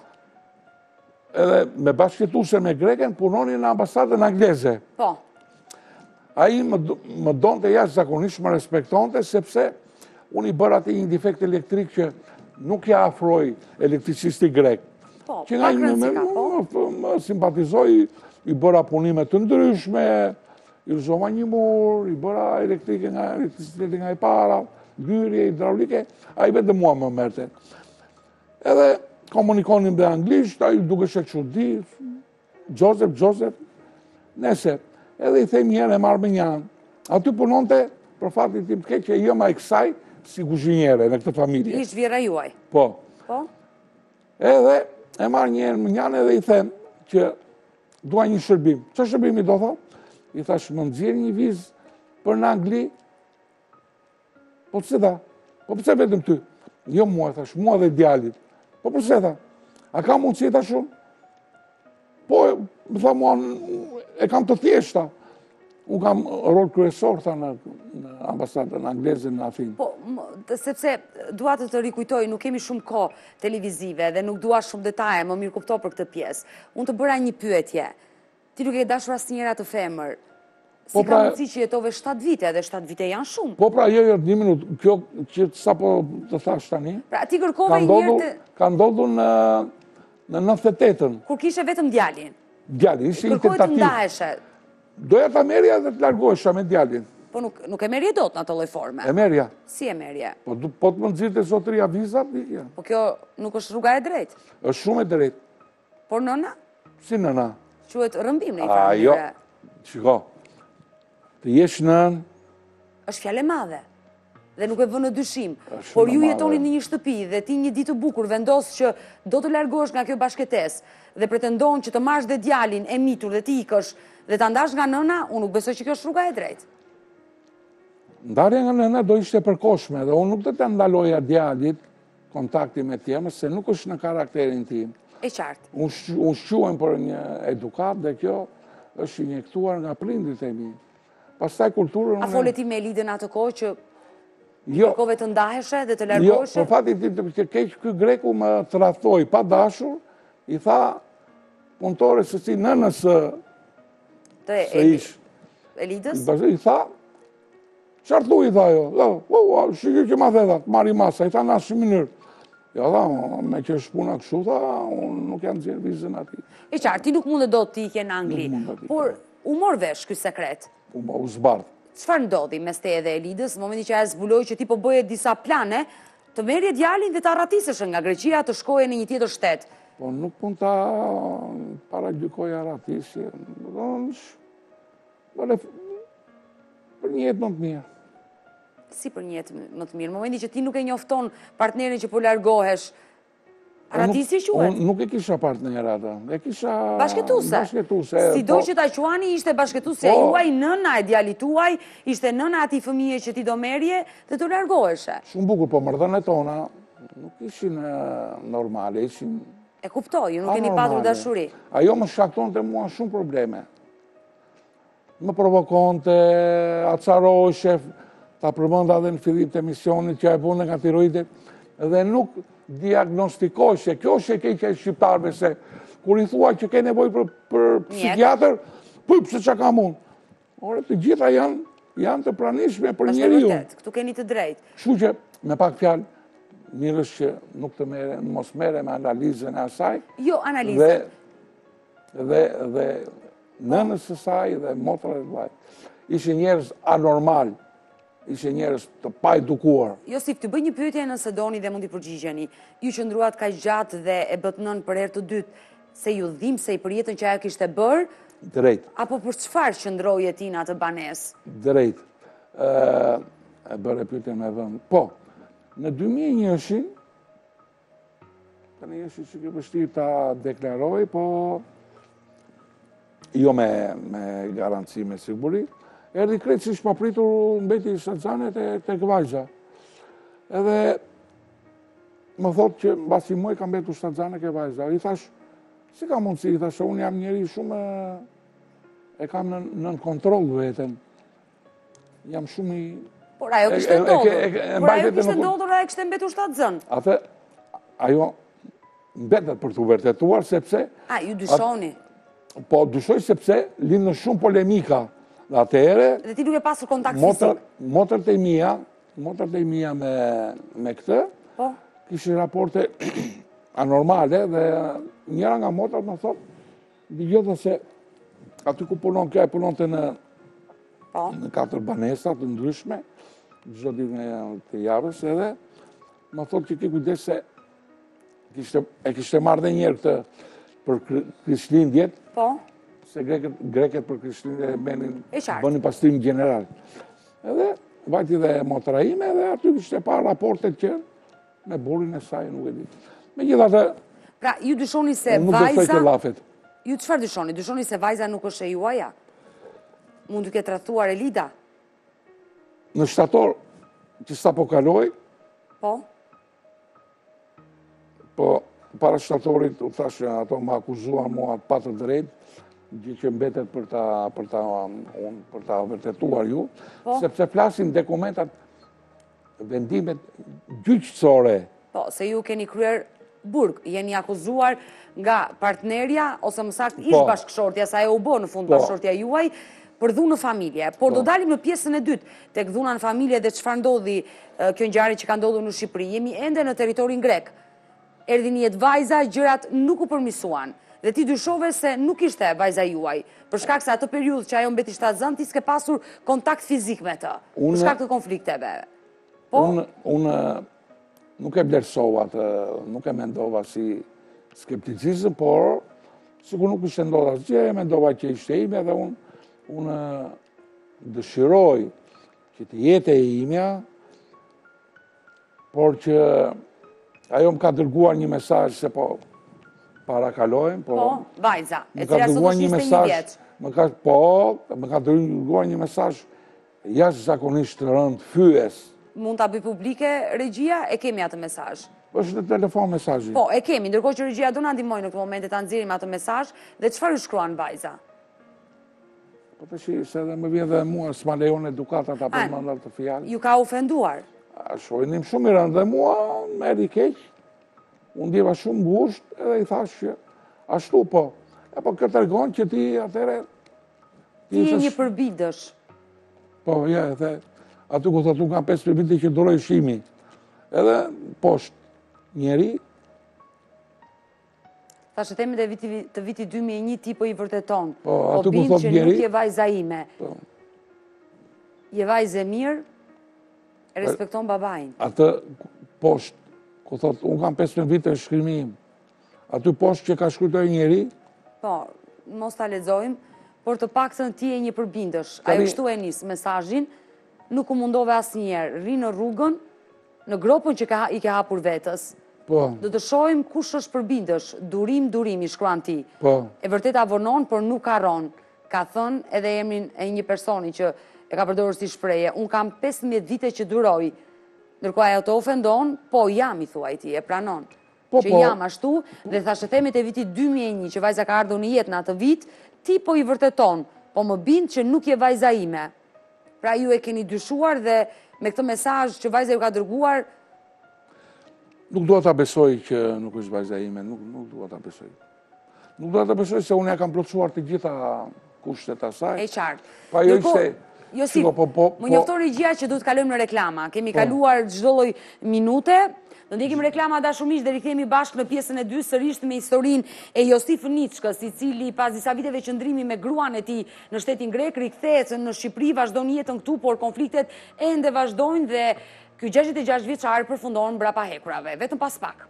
edhe me bashkëtuese me greken punonin në ambasadën angleze. po. Ai më, do- më donte jashtëzakonisht, më respektonte, sepse unë i bëra atë një defekt elektrik që nuk ja afroj elektricisti grek. Po, Që nga pak një rëndësi më, ka, po. më, më simpatizoj, i bëra punime të ndryshme, i rëzova një mur, i bëra elektrike nga elektriciteti nga i para, gyrje, hidraulike, a i vetë mua më merte. Edhe komunikonim dhe anglisht, a i duke shë çudi, Joseph, Joseph, nese, edhe i them njërë e marrë me njanë. Aty punonte, për fatin tim të keq që jo ma i kësaj, si kuzhinjere në këtë familje. Ishtë vjera juaj. Po. Po? Edhe e marrë njërë më njanë edhe i them që dua një shërbim. Që shërbimi do thot? I thash, më nëzirë një vizë për në Angli. Po pëse da? Po pëse vetëm ty? Jo mua, thash, mua dhe djalit. Po pëse da? A ka mundësi ta shumë? Po, më tha mua, e kam të thjeshta. Unë kam rol kryesor tha në, në ambasadën angleze në Afinë. Po, m- të- sepse dua të të rikujtoj, nuk kemi shumë kohë televizive dhe nuk dua shumë detaje, më mirë kupto për këtë pjesë. Unë të bëra një pyetje. Ti nuk e dashur asnjëra të femër. Si Po, ka pra- mundësi që jetove shtatë vite, dhe shtatë vite janë shumë. Po pra, jo, jo, një minutë, kjo që sa po të thash tani, Pra ti ka kërkove një ndodhur, herë të... ka ndodhur në, në nëntëdhjetë e tetën. kur kishe vetëm djalin. Djali, ishte një Kërkoj të tentativë. ndaheshe, Doja ta merja dhe të largohesha me djalin. po nuk, nuk e merje dot në ato lloj forme. E merja. Si e merje? Po, du- po të më nxirrte zotëria vizat, ikja. Po kjo nuk është rruga e drejtë. Është shumë e drejtë. Por nëna, Si nëna? quhet rrëmbim në një A, farë jo. mënyre. Shiko, të jesh nën, Është fjalë e madhe. Dhe nuk e vë në dyshim. Është Por shumë ju e madhe. jetoni në një shtëpi dhe ti një ditë të bukur vendos që do të largohesh nga kjo bashkëtesë dhe pretendon që të marrësh dhe djalin e mitur dhe ti ikësh dhe ta ndash nga nëna, unë nuk besoj që kjo është rruga e drejtë. ndarja nga nëna do ishte përkohshme dhe unë nuk do të ndaloja djalit kontakti me tjemë, se nuk është në karakterin tim. E qartë. Unë sh- unë shquem për një edukat dhe kjo është injektuar nga prindrit e mi. Pastaj kulturën... A unë- fole ti me Elidën atë kohë që Jo, kërkove të ndaheshe dhe të jo, largoheshe? për fatin tim të keq, ky greku më tradhtoi pa dashur, i tha punëtore se si nënës së Të se Eli- ish. Elidës? I tha, qartë lu i tha jo, "Lo, u, u, shikoj që ma dhe dha, të marri masa, i tha në asë mënyrë. Ja tha, me që është puna kështu, tha, unë nuk janë zirë vizën ati. E qartë, ti nuk mund do të ikje në Angli. Nuk mund të ikje. Por u mor vesh ky sekret. U, u zbardh. Çfarë ndodhi mes teje dhe Elidës në momentin që ajo zbuloi që ti po bëje disa plane të merrje djalin dhe të arratisësh nga Greqia të shkoje në një tjetër shtet? Po nuk mund ta paragjykoj aratisje. Do bële për një jetë më të mirë. Si për një jetë më të mirë? Në momentin që ti nuk e njofton partnerin që po largohesh, aratisje quhet? Unë nuk e kisha partner ata. E kisha... Bashkëtuese. Bashkëtuese. Si do po- që ta quani ishte bashkëtuesja Po. juaj, nëna e djalit tuaj, ishte nëna atij fëmije që ti do merje dhe të largoheshe. Shumë bukur, po mardhënët tona nuk ishin e, normale, ishin E kuptoj, ju nuk keni patur anormale. dashuri. Ajo më shkakton të mua shumë probleme. Më provokonte, acaroheshe, ta përmenda dhe në fillim të emisionit që e punë nga tiroidet, dhe nuk, diagnostikoj se kjo është e keqja e shqiptarëve se kur i thua që ke nevojë për, për psikiatër, po pse çka kam unë? Ore, të gjitha janë janë të pranishme për njeriu. Vërtet, këtu keni të drejtë. Kështu që me pak fjalë mirësh që nuk të mere, mos mere me analizën e asaj. Jo, analizën. Dhe, dhe, dhe nënës së saj dhe motra e vllajt. Ishin njerëz anormal, ishin njerëz të pa edukuar. Josif, të bëj një pyetje nëse doni dhe mund t'i përgjigjeni. Ju qëndruat kaq gjatë dhe e bët nën për herë të dytë se ju dhimbsej për jetën që ajo kishte bërë? Drejt. Apo për çfarë qëndroi Tina atë banesë? Drejt. Ë, e bëre pyetjen me vend. Po, në dy mijë e një, tani është që ke vështirë ta deklaroj, po jo me, me garanci, me siguri, erdi krejt si shpapritur mbeti shëtzanet e tek vajza. Edhe më thotë që mbasi muaj ka mbetur shëtzanet e vajza. I thash, si ka mundësi, i thash, unë jam njeri shumë e kam në, në kontrol veten. Jam shumë i... Por ajo kishte ndodhur. Por ajo kishte ndodhur dhe kishte mbetur shtatzën. Atë, ajo mbetet për të vërtetuar, sepse... A, ju dyshoni? Po, dyshoj sepse linë shumë polemika dhe atëhere... Dhe ti nuk e pasur kontakt fizik? Motrat e mia, motrat e mia me, me këtë, po? Kishin raporte anormale dhe njëra nga motrat më thotë, dëgjoj se aty ku punon kjo e punonte në, po? Në katër banesa të ndryshme, çdo ditë të javës edhe, më thotë që ki kujdes se kishte, e kishte marrë dhe njerë këtë për Krishtlindjet, po? Se greket, greket për Krishtlindjet benin, bënin pastrim general. Edhe vajti dhe motra ime dhe aty kishte pa raportet që me burin e saj nuk e di. Megjithatë, pra ju dyshoni se nuk vajza... besoj të llafet. Ju çfarë dyshoni? Dyshoni se vajza nuk është e juaja? Mund të ketë rrethuar Elida? Në shtator që sapo kaloi, po? Po, para shtatorit, u thashë, ato më akuzuan mua pa të drejtë, gjë që mbetet për ta, për ta, unë, për ta vërtetuar ju, po? Sepse flasin dokumentat, vendimet gjyqësore. Po, se ju keni kryer burg, jeni akuzuar nga partnerja, ose më saktë ish bashkëshortja, sa e u bë në fund bashkëshortja juaj, për dhunë në familje. Por do dalim në pjesën e dytë, tek dhuna në familje dhe çfarë ndodhi kjo ngjarje që ka ndodhur në Shqipëri. Jemi ende në territorin grek. Erdhi një jetë vajza, gjërat nuk u përmirësuan. Dhe ti dyshove se nuk ishte vajza juaj, për shkak se atë periudhë që ajo mbeti shtatzën, ti s'ke pasur kontakt fizik me të, për shkak të konflikteve. Po? Unë unë nuk e vlerësova atë, nuk e mendova si skepticizëm, por sikur nuk ishte ndodhur asgjë, e mendova që ishte ime dhe unë unë dëshiroj që të jetë e imja, por që ajo më ka dërguar një mesazh se po parakalojmë, po... Po, vajza, e cila sot është njëzet e një vjeç. Po, më ka dërguar një mesazh jashtëzakonisht të rëndë fyes. Mund ta bëj publike regjia, e kemi atë mesazh. është në telefon mesazhi. Po, e kemi, ndërkohë që regjia do na ndihmojë në këtë moment ta nxjerrim atë mesazh, dhe çfarë shkruan vajza? Po të shi, se dhe më vjen dhe mua, s'ma lejon edukata ta përmendar të fjalë. Ju ka ofenduar? Shojnim shumë i rëndë dhe mua më erdhi keq. Unë ndjeva shumë ngusht edhe i thash që ashtu po. E po këtë tregon që ti atëre... Ti je një përbindësh. Po, ja, edhe aty ku thotë unë kam pesëdhjetë vite që duroj shimi. Edhe poshtë njeri. Thashë temi të viti dy mijë e një ti po i vërteton. Po, po aty ku bind thotë që njeri. nuk je vajza ime. Po. Je vajzë e mirë, e respekton babain. Atë poshtë, ku thotë unë kam pesëdhjetë vite në shkrimi im. Aty poshtë që ka shkruar njeri. Po, mos ta lexojmë, por të paktën ti je një përbindësh. Ajo kështu e nis mesazhin, nuk u mundove asnjëherë, rri në rrugën, në gropën që ka, i ke hapur vetës. Po. Do të shohim kush është përbindësh, durim, durim, i shkruan ti. Po. E vërtet avonon, por nuk harron. Ka thënë edhe emrin e një personi që e ka përdorur si shprehje. Unë kam pesëmbëdhjetë vite që duroj. Ndërkohë ajo të ofendon, po jam, i thuaj ti, e pranon. Po, që po. jam ashtu, dhe thashë themet e vitit dy mijë e një, që vajza ka ardhur në jetë në atë vit, ti po i vërteton, po më bind që nuk je vajza ime. Pra ju e keni dyshuar dhe me këtë mesazh që vajza ju ka dërguar, Nuk dua ta besoj që nuk është vajza ime, nuk, nuk dua ta besoj. Nuk dua ta besoj se unë ja kam plotësuar të gjitha kushtet asaj. E qartë. Pa jo ishte... Josip, po, po, më njoftoni gjia që du të kalojmë në reklama. Kemi kaluar çdo lloj minute. Do ndjekim reklama dashur miq dhe rikthehemi bashkë në pjesën e dy sërish me historinë e Josif Niçkës, i cili pas disa viteve qëndrimi me gruan e tij në shtetin grek rikthehet në Shqipëri, vazhdon jetën këtu, por konfliktet ende vazhdojnë dhe ky gjashtëdhjetë e gjashtë vjeçar përfundon mbrapa hekurave. Vetëm pas pak.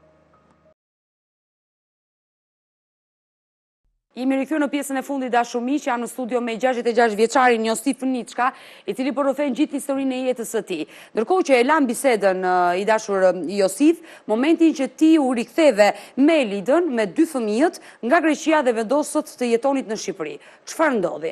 Jemi rikthyer në pjesën e fundit dashur miq, jam në studio me gjashtëdhjetë e gjashtë vjeçarin Josif Niçka, i cili po rrëfen gjithë historinë e jetës së tij. Ndërkohë që e lan bisedën i dashur Josif, momentin që ti u riktheve me Elidën me dy fëmijët nga Greqia dhe vendosët të jetonit në Shqipëri. Çfarë ndodhi?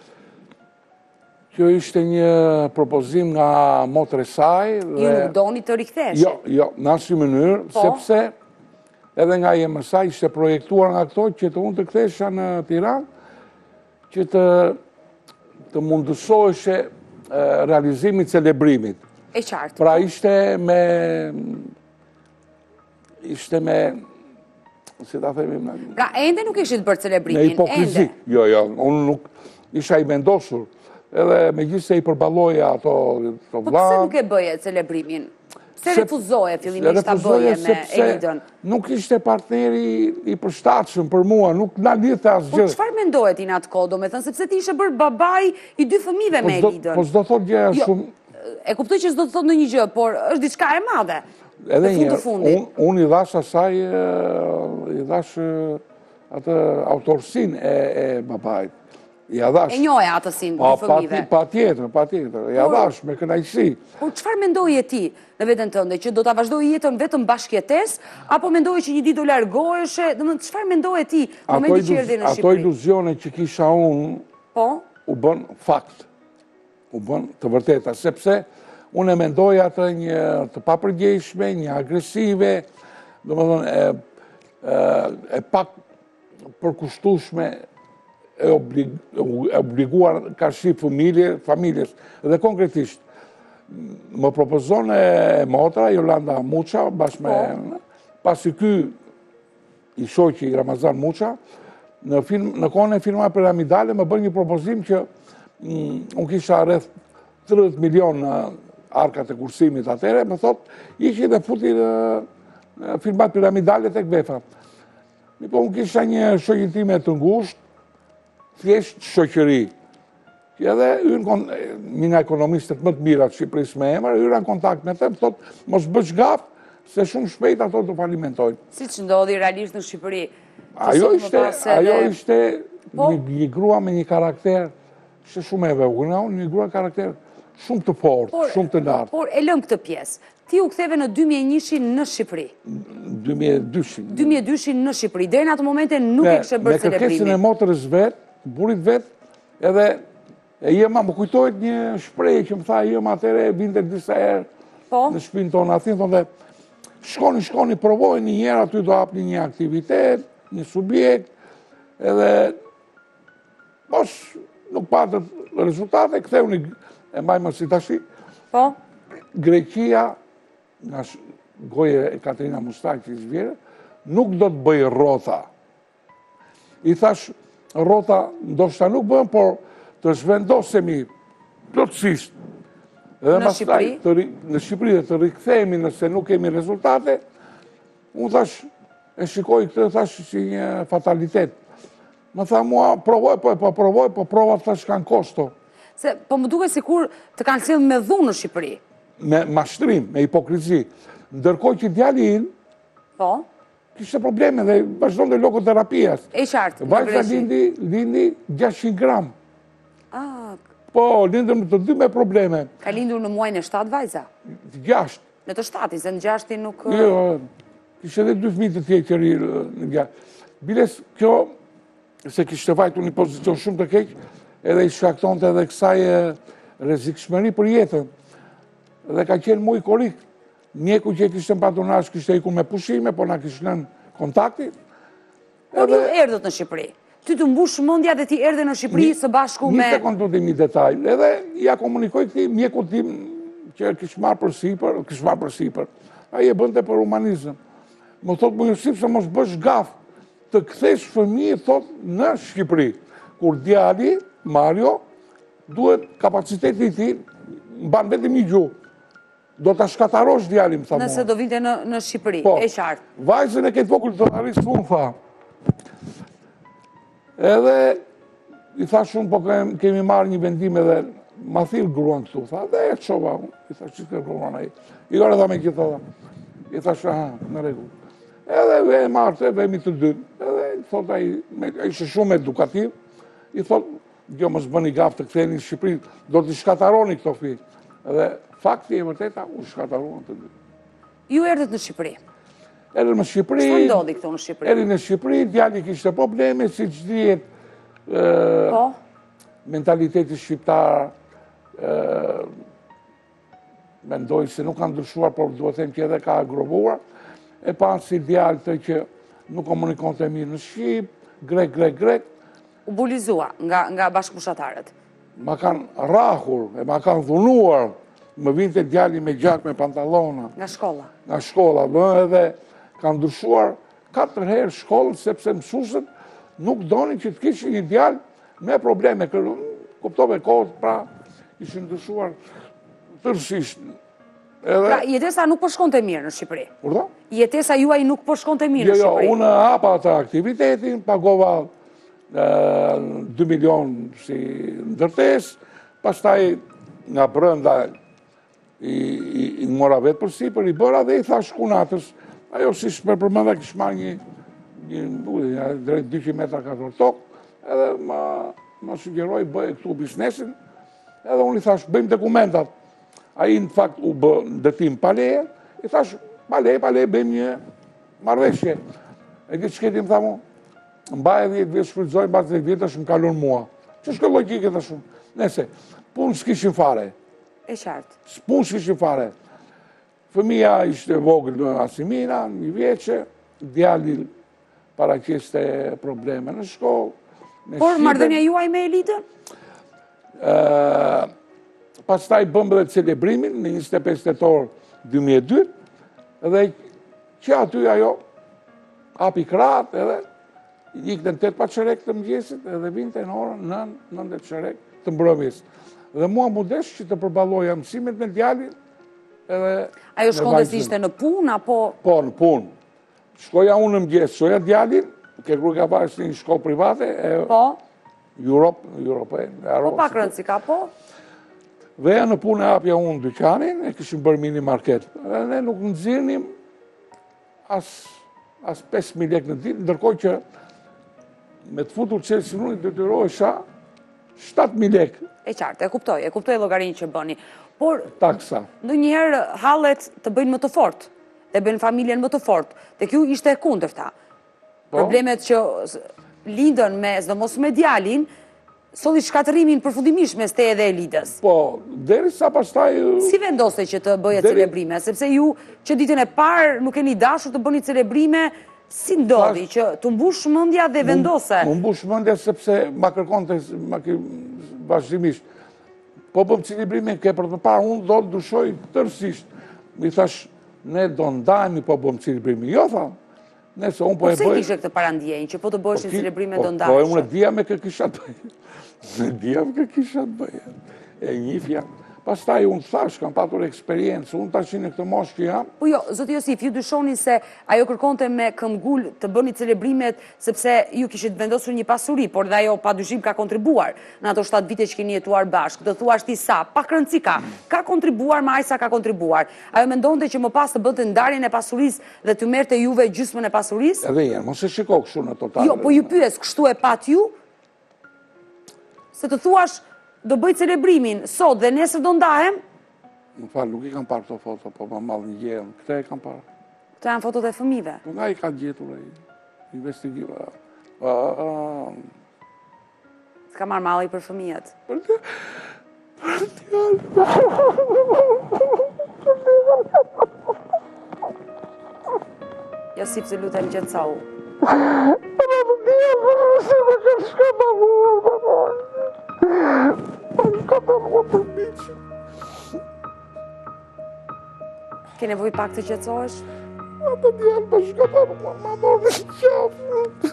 Kjo ishte një propozim nga motra e saj. Ju nuk doni të rikthehesh? Jo, jo, në asnjë mënyrë, sepse edhe nga jemi saj ishte projektuar nga këto që të unë të kthesha në Tiranë, që të, të mundësoheshe realizimi celebrimit. E qartë. Pra ishte me... ishte me... si ta themi... Pra ende nuk ishit bërë celebrimin? Me hipokrizi. Jo, jo, unë nuk isha i vendosur. Edhe me gjithë se i përballoja ato vlad. Po pëse nuk e bëje celebrimin? Se refuzoje fillimisht ta bëje me Elidën? Nuk ishte partneri i përshtatshëm për mua, nuk na lidhte asgjë. Po çfarë mendoje ti në atë kohë, domethënë sepse ti ishe bërë babai i dy fëmijëve me Elidën? Po s'do thot gjëja shumë. E kuptoj që s'do të thot ndonjë gjë, por është diçka e madhe. Edhe një, unë i dhash asaj, i dhash atë autorsinë e babait. E njoja atësin dy fëmijëve? Pa tjetër, pa tjetër. Ja dhash me kënaqësi. Por çfarë mendoje ti në veten tënde, që do ta vazhdoj jetën vetëm bashkëjetesë, apo mendoje që një ditë do largoheshe? Domethënë çfarë mendoje ti momentin që erdhi në Shqipëri? Ato iluzione që kisha unë, po, u bën fakt. U bën të vërteta, sepse unë e mendoja atë një të papërgjeshme, një agresive, domethënë e, e pak përkushtueshme, e obliguar ka shi familjes. Dhe konkretisht, më propozon e motra, Jolanda Muça, bashkë me, pasi ky i shoqi Ramazan Muça, në, film, në kohën e filma piramidale, më bën një propozim që unë kisha rreth tridhjetë milion në arkat e kursimit atere, më thot, ishi dhe futi në filmat piramidale tek vefa. Mi po unë kisha një shoqin time të ngushtë, thjesht shoqëri. Edhe mina ekonomistët më të mira të Shqipërisë me emër, hyra në kontakt me të, më thotë, mos bësh gaf, se shumë shpejt ato të falimentojnë. Si që ndodhi realisht në Shqipëri? Ajo ishte, ajo ishte një grua me një karakter, ishte shumë e vogël, një grua karakter shumë të fortë, shumë të lartë. Por e lëm këtë pjesë. Ti u ktheve në dy mijë e një në Shqipëri. dy mijë e dy. dy mijë e dy në Shqipëri. Deri në atë momente nuk e kishe bërë celebrimin. Me kërkesën e motrës vetë, burit vetë, edhe e jema më kujtojt një shprej që më tha jema atëre vinte disa herë në shtëpinë tonë, athin thonë dhe shkoni, shkoni, provojnë një herë, aty do hapni një aktivitet, një subjekt, edhe mos nuk patët rezultate, ktheu e mbajmë si tashi. Po? Greqia, nga goje e Katerina Mustaj që i zvjerë, nuk do të bëjë rrota. I thash, rrota ndoshta nuk bëhen, por të zhvendosemi plotësisht. Në Shqipëri? Në Shqipëri dhe të rikthehemi nëse nuk kemi rezultate, unë thash, e shikoj këtë, thash si një fatalitet. Më tha mua, provoj, po, po provoj, po provat thash kanë kosto. Se, po më duke sikur të kanë sjellë me dhunë në Shqipëri? Me mashtrim, me hipokrizi. Ndërkohë që djali im, po, kishte probleme dhe vazhdon dhe lokoterapijas. E qartë, në Vajza Greqi. lindi, lindi gjashtëqind gram. Ah, Po, lindëm të dy me probleme. ka lindur në muajin e shtatë vajza? Gjashtë. Në të shtatin, se në gjashtin nuk... Jo, kishte edhe dy fëmijë të tjerë që rirë në gjashtë. Biles, kjo, se kishte vajtu një pozicion shumë të keq, edhe i shkaktonte edhe kësaj rrezikshmëri për jetën. Dhe ka qenë mu i korik. Mjeku që kishte në patronash kishte ikur me pushime, po na kishte nën kontakti. Por ju erdhët në Shqipëri. Ty të mbush mendja dhe ti erdhe në Shqipëri së bashku me... Një sekundë të një detaj. Edhe ja komunikoj këti mjeku tim që kishë marrë për sipër, kishë marrë për sipër, ai e bënte për humanizëm. Më thotë më Josip se mos bësh gafë të kthesh fëmijë thotë në Shqipëri. Kur djali, Mario, duhet kapaciteti i tij mban vetëm një gjuhë. Do ta shkatarosh djalin, më tha mua. Nëse do vinte në, në Shqipëri, po, e qartë. Vajzën e këtë vogël të arrisë unë, tha. Edhe i thash unë, po kemi marrë një vendim edhe ma thirë gruan këtu, tha, dhe e qova unë. I thash që të gruan aji. I gore dha me gjitha dha. I thash, aha, në regu. Edhe ve e marrë, vemi të dy. Edhe i thot aji, ishte shumë edukativ. I thot, jo mos bëni gafë të ktheni në Shqipëri, do t'i shkataroni këto fijë. Edhe fakti e vërteta, u shkataruan të dy. Ju erdhët në Shqipëri? Erdhëm në Shqipëri. Çfarë ndodhi këtu në Shqipëri? Erdhëm në Shqipëri, djali kishte probleme, si që dihet, po? mentaliteti shqiptar, mendoj se nuk kanë ndryshuar, por duhet them që edhe ka agrovuar. E panë si djalë të që nuk komunikon të mirë në Shqip, grek, grek, grek. U bulizua nga, nga bashkëpushatarët. Ma kanë rrahur, e ma kanë dhunuar, më vinte djali me gjak, me pantallona. Nga shkolla? Nga shkolla, më edhe kanë ndryshuar katër herë shkollën, sepse mësusët nuk donin që të kishin një djalë me probleme. Kuptove kohët, pra, ishin ndryshuar tërësisht. Pra, jetesa nuk po shkonte mirë në Shqipëri? Urdo? Jetesa juaj nuk po shkonte mirë në Shqipëri? Jo, jo, unë hapa atë aktivitetin, pagova dy milion si ndërtes, pastaj nga brënda i mora vetë për sipër, i bëra dhe i thash kunatës, ajo si shper përmenda kishë marrë një drejt dyqind metra katër tokë, edhe ma sugjeroj bëjë këtu biznesin, edhe unë i thash bëjmë dokumentat. A i në fakt u bë ndërtim paleje, i thash paleje, paleje bëjmë një marrëveshje. E këtë shketi më tha mu, mbaj e dhjetë vjetë shfrytëzoj, mbaj e dhjetë vjetë është më kalon mua. Që shkë logike të shumë? Nese, punë s'kishin fare. E qartë. Punë s'kishin fare. Fëmija ishte vogël në Asimina, një vjeqe, djali paraqiste probleme në shkollë. Por marrëdhënia juaj me elitën? Pastaj bëmë dhe celebrimin në njëzet e pesë tetor dy mijë e dy, edhe që aty ajo api kratë edhe ikë në tetë pa qërek të mëgjesit edhe vinte në orën nën, nëndet qërek të mbrëmjes. Dhe mua mu desh që të përbaloja mësimet me djalin edhe... Ajo shkonde si ishte në punë, apo... Po, në punë. Shkoja unë në mëgjes, shkoja djalin, ke kru ka parë një shkollë private, po? Europë, Europë, po pak rëndësi ka, po? Dhe në punë e apja unë dyqanin, e këshim bërë mini market. Dhe ne nuk nëzirnim as pesë mijë lekë në ditë, ndërkohë që me të futur qelë si nuni detyrohesha shtatë mijë lekë. E qartë, e kuptoj, e kuptoj llogarinë që bëni. Por, taksa. Ndonjëherë hallet të bëjnë më të fortë, të bëjnë familjen më të fortë, dhe kjo ishte e kundërta. Problemet që lindën me, sidomos me djalin, solli shkatërimin përfundimisht mes te edhe elitës. Po, derisa pastaj... Si vendose që të bëje celebrime? Sepse ju që ditën e parë nuk keni dashur të bëni celebrime, si ndodhi që të mbush mendja dhe vendose? Më mbush mendja sepse ma kërkonte vazhdimisht. Po bëm celebrime ke për të parë, unë do të dushoj tërësisht. Mi thash, ne do ndajmi po bëm celebrime. Jo, tha. Nëse unë po e bëj... Po pse kishe këtë parandjenjë, që po të bësh një celebrime do ndajsh? Po, unë dhja me kë kisha të bëjë. Në dhja me kë kisha të bëjë. E njifja. Pastaj unë thash, kam patur eksperiencë, unë tash në këtë moshë që jam. Po jo, zoti Josif, ju dyshonin se ajo kërkonte me këmbgul të bëni celebrimet sepse ju kishit vendosur një pasuri, por dhe ajo pa dyshim ka kontribuar në ato shtatë vite që keni jetuar bashkë. Do thuash ti sa, pak rëndësi ka, ka kontribuar me aq sa ka kontribuar. Ajo mendonte që më pas të bënte ndarjen e pasurisë dhe të merrte juve gjysmën e pasurisë? Edhe janë, mos e shiko kështu në total. Jo, po ju pyes, kështu e pat ju? Se të thuash do bëj celebrimin sot dhe nesër do ndahem? Më falë, nuk i kam parë këto foto, po më malë një gjerën. Këte e kam parë. Këto janë fotot e fëmijëve? Po nga i ka gjetur e investigiva. S'ka marrë malli për fëmijët? Për të... Për të Josip, se lutem gjentësohu. Për të djallë, se më këtë shka të vuar, për të... Për ka të vuar për miqë. ke nevoj pak të qetësohesh? Atë djelë për shkatar, ma morë në qafë.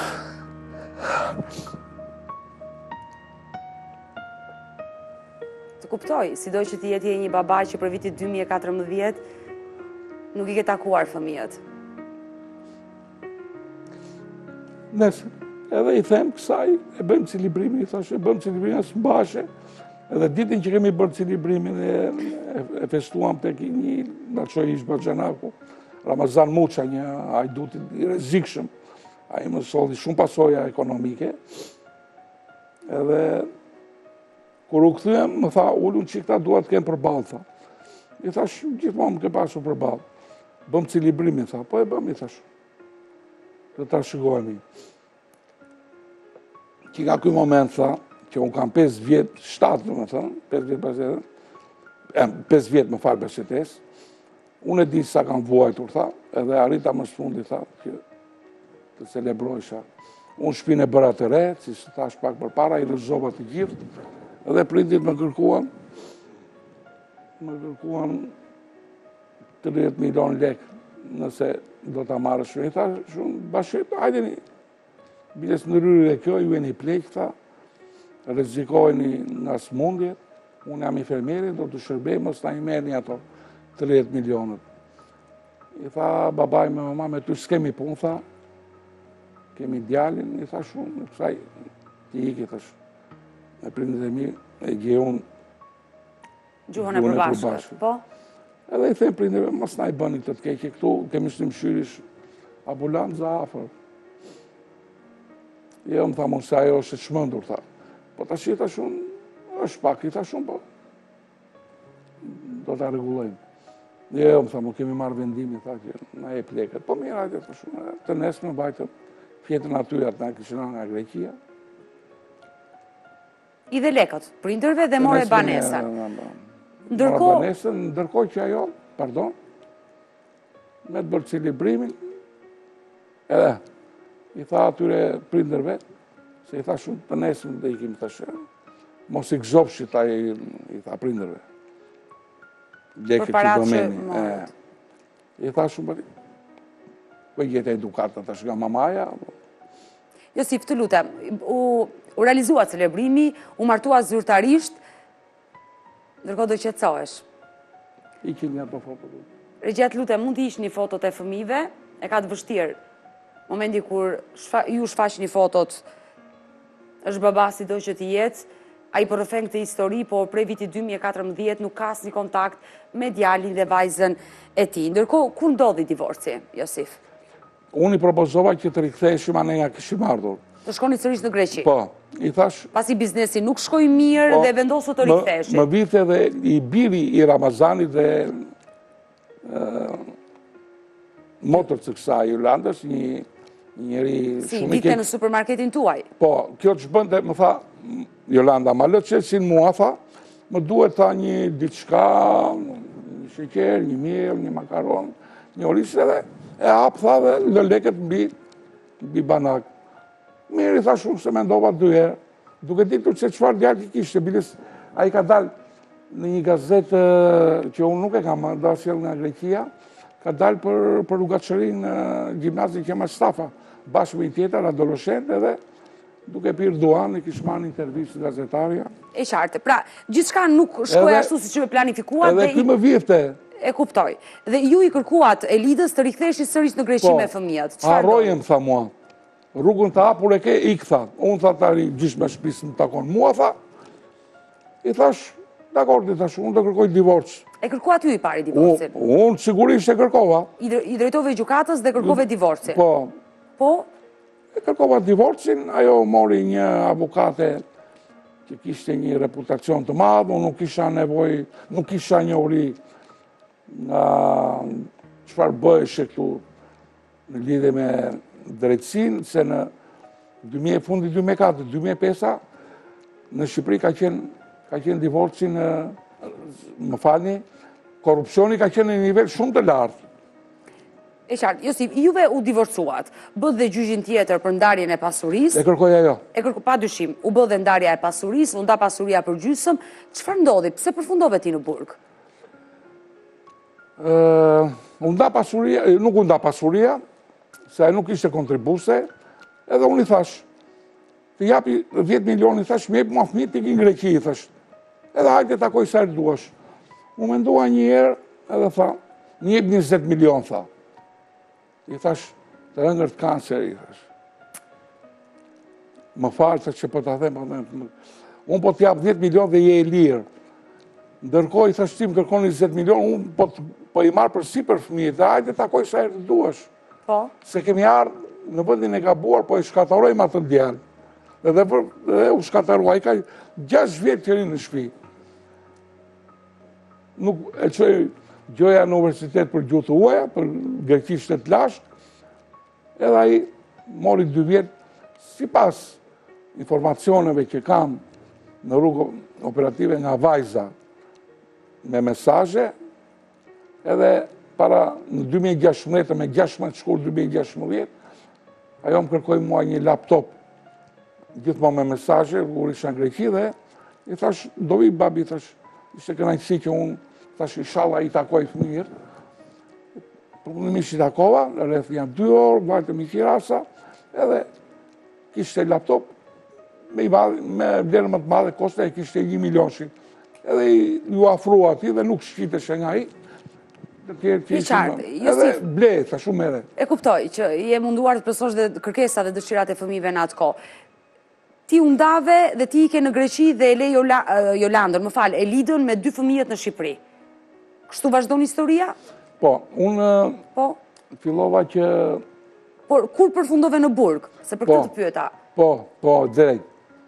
Të kuptoj, sidoj që ti jeti e një babaj që për vitit dy mijë e katërmbëdhjetë nuk i ke takuar fëmijët. Nëse, edhe i them kësaj, e bëjmë cilibrimin, i thashe, e bëjmë cilibrimin së mbashe, edhe ditin që kemi bërë cilibrimin e, e, e festuam të një, në që ishë Bërgjanaku, Ramazan Muqa, një hajdutit i rezikshëm, a i më solli shumë pasoja ekonomike, edhe kur u këthujem, më tha, ullun që këta duat të kemë përbalë, tha. I thash, gjithmonë më ke pasur përbalë. Bëm cilibrimin, tha, po e bëm, i thash. Dhe ta shikojemi. Që nga këj moment, tha, që unë kam pesë vjetë, shtatë, më thënë, pesë vjetë basetes, pesë vjetë më falë basetes, unë e di sa kam vuajtur, tha, edhe arrita më sfundi, tha, që të celebrojsha. Unë shpinë e bëra të re, si së thash pak për para, i rëzova të gjithë, edhe prindit më kërkuan, më kërkuan tridhjetë milion lek nëse do të marrë shumë. I tha shumë, bashkët, hajde një, biles në rrëri dhe kjo, ju e një plek, tha, rezikojni nga smundjet, unë jam i fermeri, do të shërbej, mos ta i merë një ato tridhjetë milionët. I tha, babaj me mama, me ty s'kemi pun, tha, kemi djalin, i tha shumë, në kësaj, ti iki, thash, me prindit e mi, e gje unë, Gjuhën e përbashkët, po? Edhe i them prindëve, mos na i bëni këtë të keqe këtu, kemi së një mshyrish ambulant za afer. Jo, më tha, mos se ajo është e çmendur, tha. Po ta shi, ta shumë, është pak, i tha shumë, po. Do ta rregullojmë. Jo, më tha, më kemi marrë vendimi, tha, që na e pleket. Po mirë, hajde, tha shumë, të nesme bajtëm fjetën aty atë na kishin nga Greqia. I dhe lekët, prindërve dhe more banesën. Ndërkohë, banesën, ndërkohë që ajo, pardon, me të bërë cilibrimin, edhe, i tha atyre prindërve, se i tha shumë të nesën dhe i kimi të shërë, mos i gëzopshit a i, i tha prindërve. Lekët që domeni. I tha shumë për, po i jetë edukata të shka mamaja. Josif, të lutem, u, u realizua celebrimi, u martua zyrtarisht, ndërkohë do qetësohesh. I që një ato fotot. Regjia, të lutem, mund të ish një fotot e fëmijëve, e ka të vështirë. Momenti kur shfa, ju shfaqni fotot, është baba si do që t'i jetë, a i përrëfen këtë histori, po prej vitit dy mijë e katërmbëdhjetë nuk ka asnjë kontakt me djalin dhe vajzën e tij. Ndërkohë, kur ndodhi divorci, Josif? Unë i propozova që të riktheheshim anë nga kishim ardhur. Të shkoni sërish në Greqi? Po, i thash... Pasi biznesi nuk shkoj mirë po, dhe vendosu të riktheheshin. Më vite dhe i biri i Ramazanit dhe uh, motër të kësa Jolandës, një njëri si, shumë i vite në supermarketin tuaj? Po, kjo që bënde, më tha, Jolanda, ma lëtë që si në mua, tha, më duhet tha një diçka, një sheqer, një miel, një makaron, një olisë edhe, e hapë, tha, dhe lë leket mbi, mbi banak. Mirë, i tha shumë se me ndova dy herë, duke ditur që qëfar djarë që kishtë, bilis, a i ka dalë në një gazetë që unë nuk e kam dasjel nga Greqia, ka dalë për, për ugatëshërin në gjimnazin Kemal Stafa, bashkë me i tjetër, adoleshent edhe, duke pirë duan, i kishë marrë intervistë gazetarja. E qartë, pra, gjithë shka nuk shkoj ashtu si që me planifikuat. Edhe këj më vjefte. E kuptoj. Dhe ju i kërkuat Elidës të riktheshi sërish në Greqi me fëmijët. Harrojem, tha mua. Rrugën të hapur e ke, ik, tha. Unë tha tari gjishë me shpisë më takon. Mua, tha, i thash, dakor, i thash, unë të kërkoj divorç. E kërkuat ju i pari divorcin? Unë sigurisht e kërkova. I drejtove gjukatës dhe kërkove divorcin? Po. Po? E kërkova divorcin, ajo mori një avokate që kishte një reputacion të madhë, unë nuk kisha nevoj, nuk kisha një uri nga qëfar bëjshë këtu në lidhe me drejtsin, se në fundi dy mijë e katër, dy mijë e pesë në Shqipëri ka qenë, ka qenë divorcin, më falni, korupcioni ka qenë në nivel shumë të lartë. E qartë, Josif, juve u divorcuat, bëdh dhe gjyqin tjetër për ndarjen e pasurisë. E kërkoja jo. E kërko, pa dyshim, u bëdh dhe ndarja e pasurisë, u nda pasuria për gjysëm, çfarë ndodhi, pse përfundove ti në burg? Unë nda pasuria, nuk unë nda pasuria, se ai nuk ishte kontribuse, edhe unë i thash, të japi dhjetë milion, i thash, më jep mua fëmijë ti në Greqi, i thash. Edhe hajde takoj sa herë duash. U mendua një herë, edhe tha, më jep njëzet milion, tha. I thash, të rëngër të kancer, i thash. Më falë, se që po të them, unë po t'jap dhjetë milion dhe je e lirë. Ndërkohë, i thash, ti më kërkon njëzet milion, unë po, po i marë për si për fëmijët, dhe hajde takoj sa herë të duash. Po? Se kemi ardhë në vendin e gabuar, po i shkatarojmë atë djalë. Dhe, dhe u shkatarua, i ka gjashtë vjetë që rinë në shtëpi. Nuk e qoj gjoja në universitet për gjuhë të uaja, për greqisht e të lashtë, edhe ai mori dy vjetë, si pas informacioneve që kam në rrugë operative nga vajza me mesaje, edhe para në dy mijë e gjashtëmbëdhjetë, me gjashtëmbëdhjetë shkur dy mijë e gjashtëmbëdhjetë, ajo më kërkoi mua një laptop, gjithmonë me mesaje, kur isha në Greqi dhe i thash, do vi babi, thash, ishte kënaqësi që unë, thash, inshallah i takoj mirë. Përfundimisht i takova, rreth janë dy orë, vajtëm i Kirasa, edhe kishte laptop me vlerë më të madhe, koste e kishte një milion shik. Edhe ju afrua ati dhe nuk shqiteshe nga i. I qartë, edhe ble, tha shumë mere. E kuptoj që je munduar të plotësosh dhe kërkesat dhe dëshirat e fëmijëve në atë kohë. Ti u ndave dhe ti ike në Greqi dhe e le Jolandën, më falë, e lidën me dy fëmijët në Shqipëri. Kështu vazhdon historia? Po, unë po? fillova që... Por, kur përfundove në Burg? Se për këtë të pyeta. Po, po, drejt.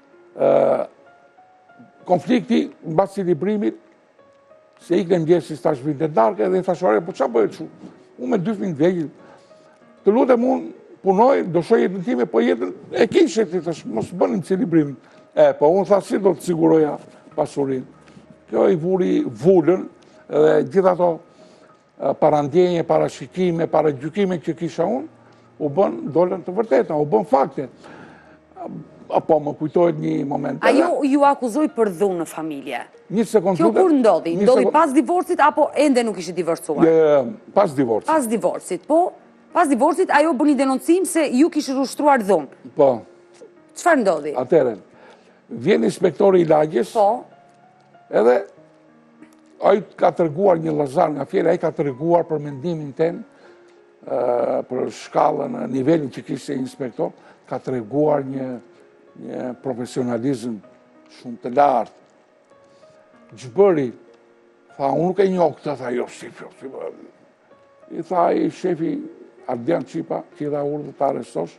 Konflikti, në basi librimit, se ikë në mdjesë si stash vinte darke, dhe i thashore, po qa bëhet shu? Unë me dy fëmijë vegjil. Të lutem unë, punoj, do shoj jetën time, po jetën e kishe ti, thash, mos bënim si librimin. E, po unë thash, si do të siguroja pasurin. Kjo i vuri vullën, edhe gjitha to parandjenje, parashikime, paragjykime që kisha unë, u bën dollën të vërteta, u bën fakte. Apo më kujtojt një moment. A ju ju akuzoj për dhunë në familje? Një sekundë. Kjo kur ndodhi? Ndodhi pas divorcit apo ende nuk ishte divorcuar? Pas divorcit. Pas divorcit, po? Pas divorcit ajo bën një denoncim se ju kishte ushtruar dhunë. Po. Çfarë ndodhi? Atëherë, vjen inspektori i lagjes. Po. Edhe ai ka treguar një llazar nga fjera, ai ka treguar për mendimin ten, për shkallën, nivelin që kishte inspektor, ka treguar një një profesionalizëm shumë të lartë. Gjbëri, tha, unë nuk e njoh këtë, tha, jo, si, si, i tha i shefi Ardian Qipa, që i dha urdhë të arrestosh,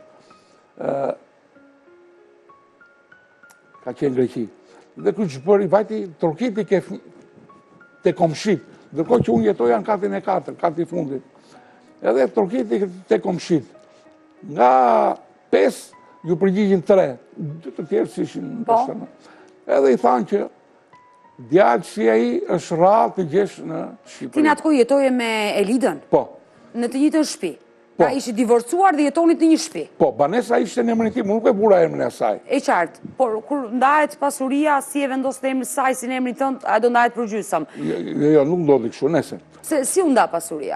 ka qenë Greqi. Dhe këtë gjbëri, vajti, Turkiti ke të komshit, dërko që unë jetoja në katin e katër, kati fundit. Edhe Turkiti të komshit. Nga pesë, ju përgjigjin tre, dy të tjerë si ishin në përshënë. Edhe i thanë që djallë si a i është rrallë të gjesh në Shqipëri. Ti në atë kohë jetoje me Elidën? Po. Në të njëjtën shtëpi? Po. Ka ishi divorcuar dhe jetonit në një shtëpi? Po, banesa ishte në emrin tim, nuk e bura emrin e asaj. E qartë, por kur ndahet pasuria, si e vendos të emrin saj, si në emrin tënd, a do ndahet përgjysëm? Jo, jo, nuk ndodhi kështu, nese. Se si u nda pasuria?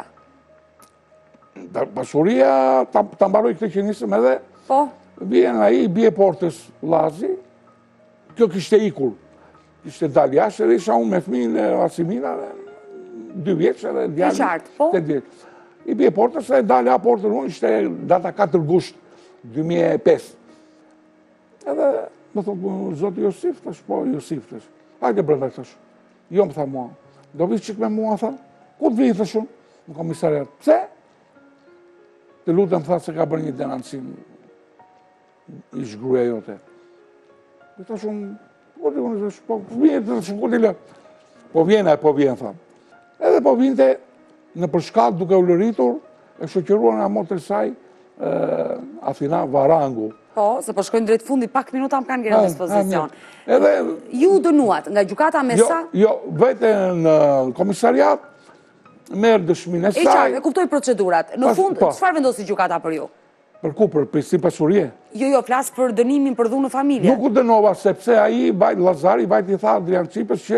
Pasuria, ta mbaroj këtë që nisëm edhe. Po. Vjen a i, bje portës Lazi, kjo kishte ikur, kishte dal jashtë, edhe isha unë me fëmijën e Asimina, dy vjeqë edhe djallë. E qartë, po? I bje portës, edhe dalë a portën unë, ishte data katër gusht, dy mijë e pesë. Edhe, më thotë, zotë Josif, thash, po, Josif, thash, hajde brenda, thash, jo më tha mua, do vishë qik me mua, tha, ku të vijë, thash unë, në komisariat, pse? Të lutëm, tha, se ka bërë një denancim, i shgruja jote. Dhe ta shumë, po të unë, po vjen, të shumë, po të lë. Po vjen, e po vjen, thamë. Edhe po vinte në përshkall duke u lëritur, e shoqëruar nga motër saj, Athina Varangu. Po, se po shkojnë drejt fundi, pak minuta më kanë gjerë në dispozicion. Edhe... Ju dënuat nga gjukata me sa? Jo, vete në komisariat, merë dëshmin e saj... E qartë, e kuptoj procedurat. Në fund, çfarë vendosi gjukata për ju? Për ku, për pesi pasurie? Jo, jo, flasë për dënimin për dhunë në familje. Nuk u dënova, sepse a i, Lazari, vajt i tha Adrian Qipës që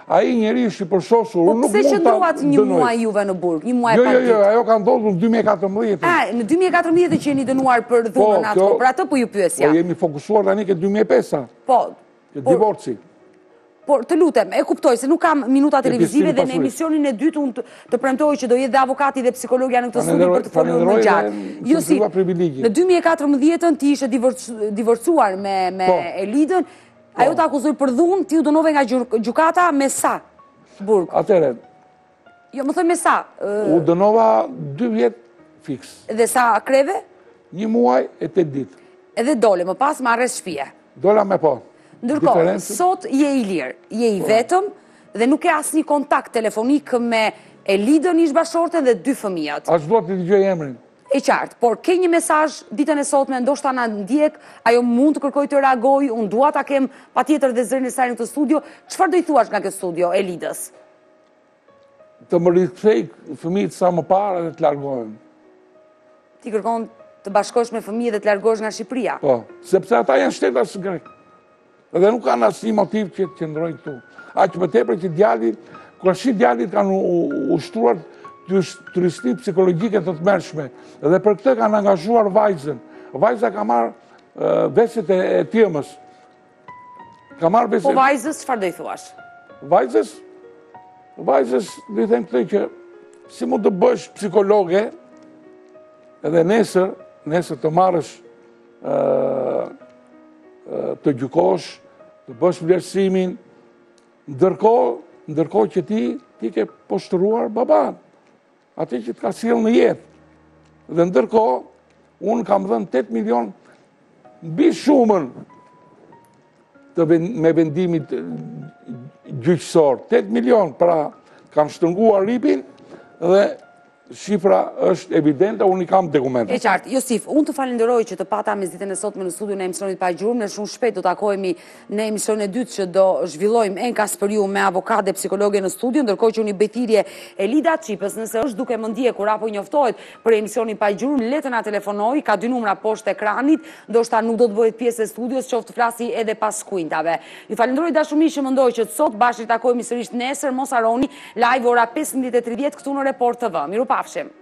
ai njeri është i përshosur. Po pse që ndroat një muaj juve në burg, një muaj jo, pak jo, jo, ditë? ajo ka ndodhur në dy mijë e katërmbëdhjetë. A, në dy mijë e katërmbëdhjetë që jeni dënuar për dhunën atë, për atë po ju pyesja. Po jemi fokusuar tani ke dy mijë e pesë. Po. Ke divorci. Por të lutem, e kuptoj se nuk kam minuta televizive dhe në emisionin e dytë unë të premtoj që do jetë dhe avokati dhe psikologja në këtë studio për të folur më gjatë. Josif, në dy mijë e katërmbëdhjetë ti ishe divorcuar me Elidën, ajo të akuzoj për dhunë, ti u dënove nga gjykata me sa? Burg. Atere. Jo, më thoj me sa? U dënova dy vjetë fix. Dhe sa kreve? Një muaj e tetë ditë. Edhe dole, më pas më arres shpije. Dola me po. Ndërkohë, sot je i lirë, je i vetëm dhe nuk e asnjë kontakt telefonik me Elidën ish bashorten dhe dy fëmijat. A çdo të dëgjoj emrin? E qartë, por ke një mesazh ditën e sotme, ndoshta na ndjek, ajo mund të kërkoj të reagoj, unë dua ta kem patjetër dhe zërin e saj në këtë studio. Çfarë do i thuash nga këtë studio Elidës? Të më rikthej fëmijët sa më parë dhe të largohen. Ti kërkon të bashkosh me fëmijët dhe të largosh nga Shqipëria? Po, sepse ata janë shtetas grek. Dhe nuk kanë asnjë motiv që të qëndrojnë këtu. Aq më tepër që djalit, kur shi djalit kanë ushtruar turisti psikologjike të tmerrshme. Dhe për këtë kanë angazhuar vajzën. Vajza ka marrë veset e tjemës. Ka marrë veset. Po vajzës çfarë do i thuash? Vajzës? Vajzës do i them këtë që si mund të bësh psikologe edhe nesër, nesër të marrësh të gjykosh, të bësh vlerësimin, ndërkohë, ndërkohë që ti, ti ke poshtruar baban, atë që të ka sjellë në jetë. Dhe ndërkohë, unë kam dhënë tetë milion mbi shumën të me vendimit gjyqësor. tetë milion, pra kam shtrënguar ripin dhe shifra është evidente, unë i kam dokumente. E qartë, Josif, unë të falenderoj që të pata me ditën e sotme në studio në emisionit pa gjurmë, në shumë shpejt do takohemi në emisionin e dytë që do zhvillojmë enkas për ju me avokat dhe psikologe në studio, ndërkohë që unë i bejthirje Elida Çipës, nëse është duke më ndjekur apo njoftohet për emisionin pa gjurmë, le të na telefonoj, ka dy numra poshtë ekranit, ndoshta nuk do të bëhet pjesë e studios, qoftë flasi edhe pas kuintave. Ju falenderoj dashumisht që mendoj që sot bashkë takohemi sërish nesër, mos harroni live ora pesëmbëdhjetë e tridhjetë këtu në Report T V. Miru pafshim.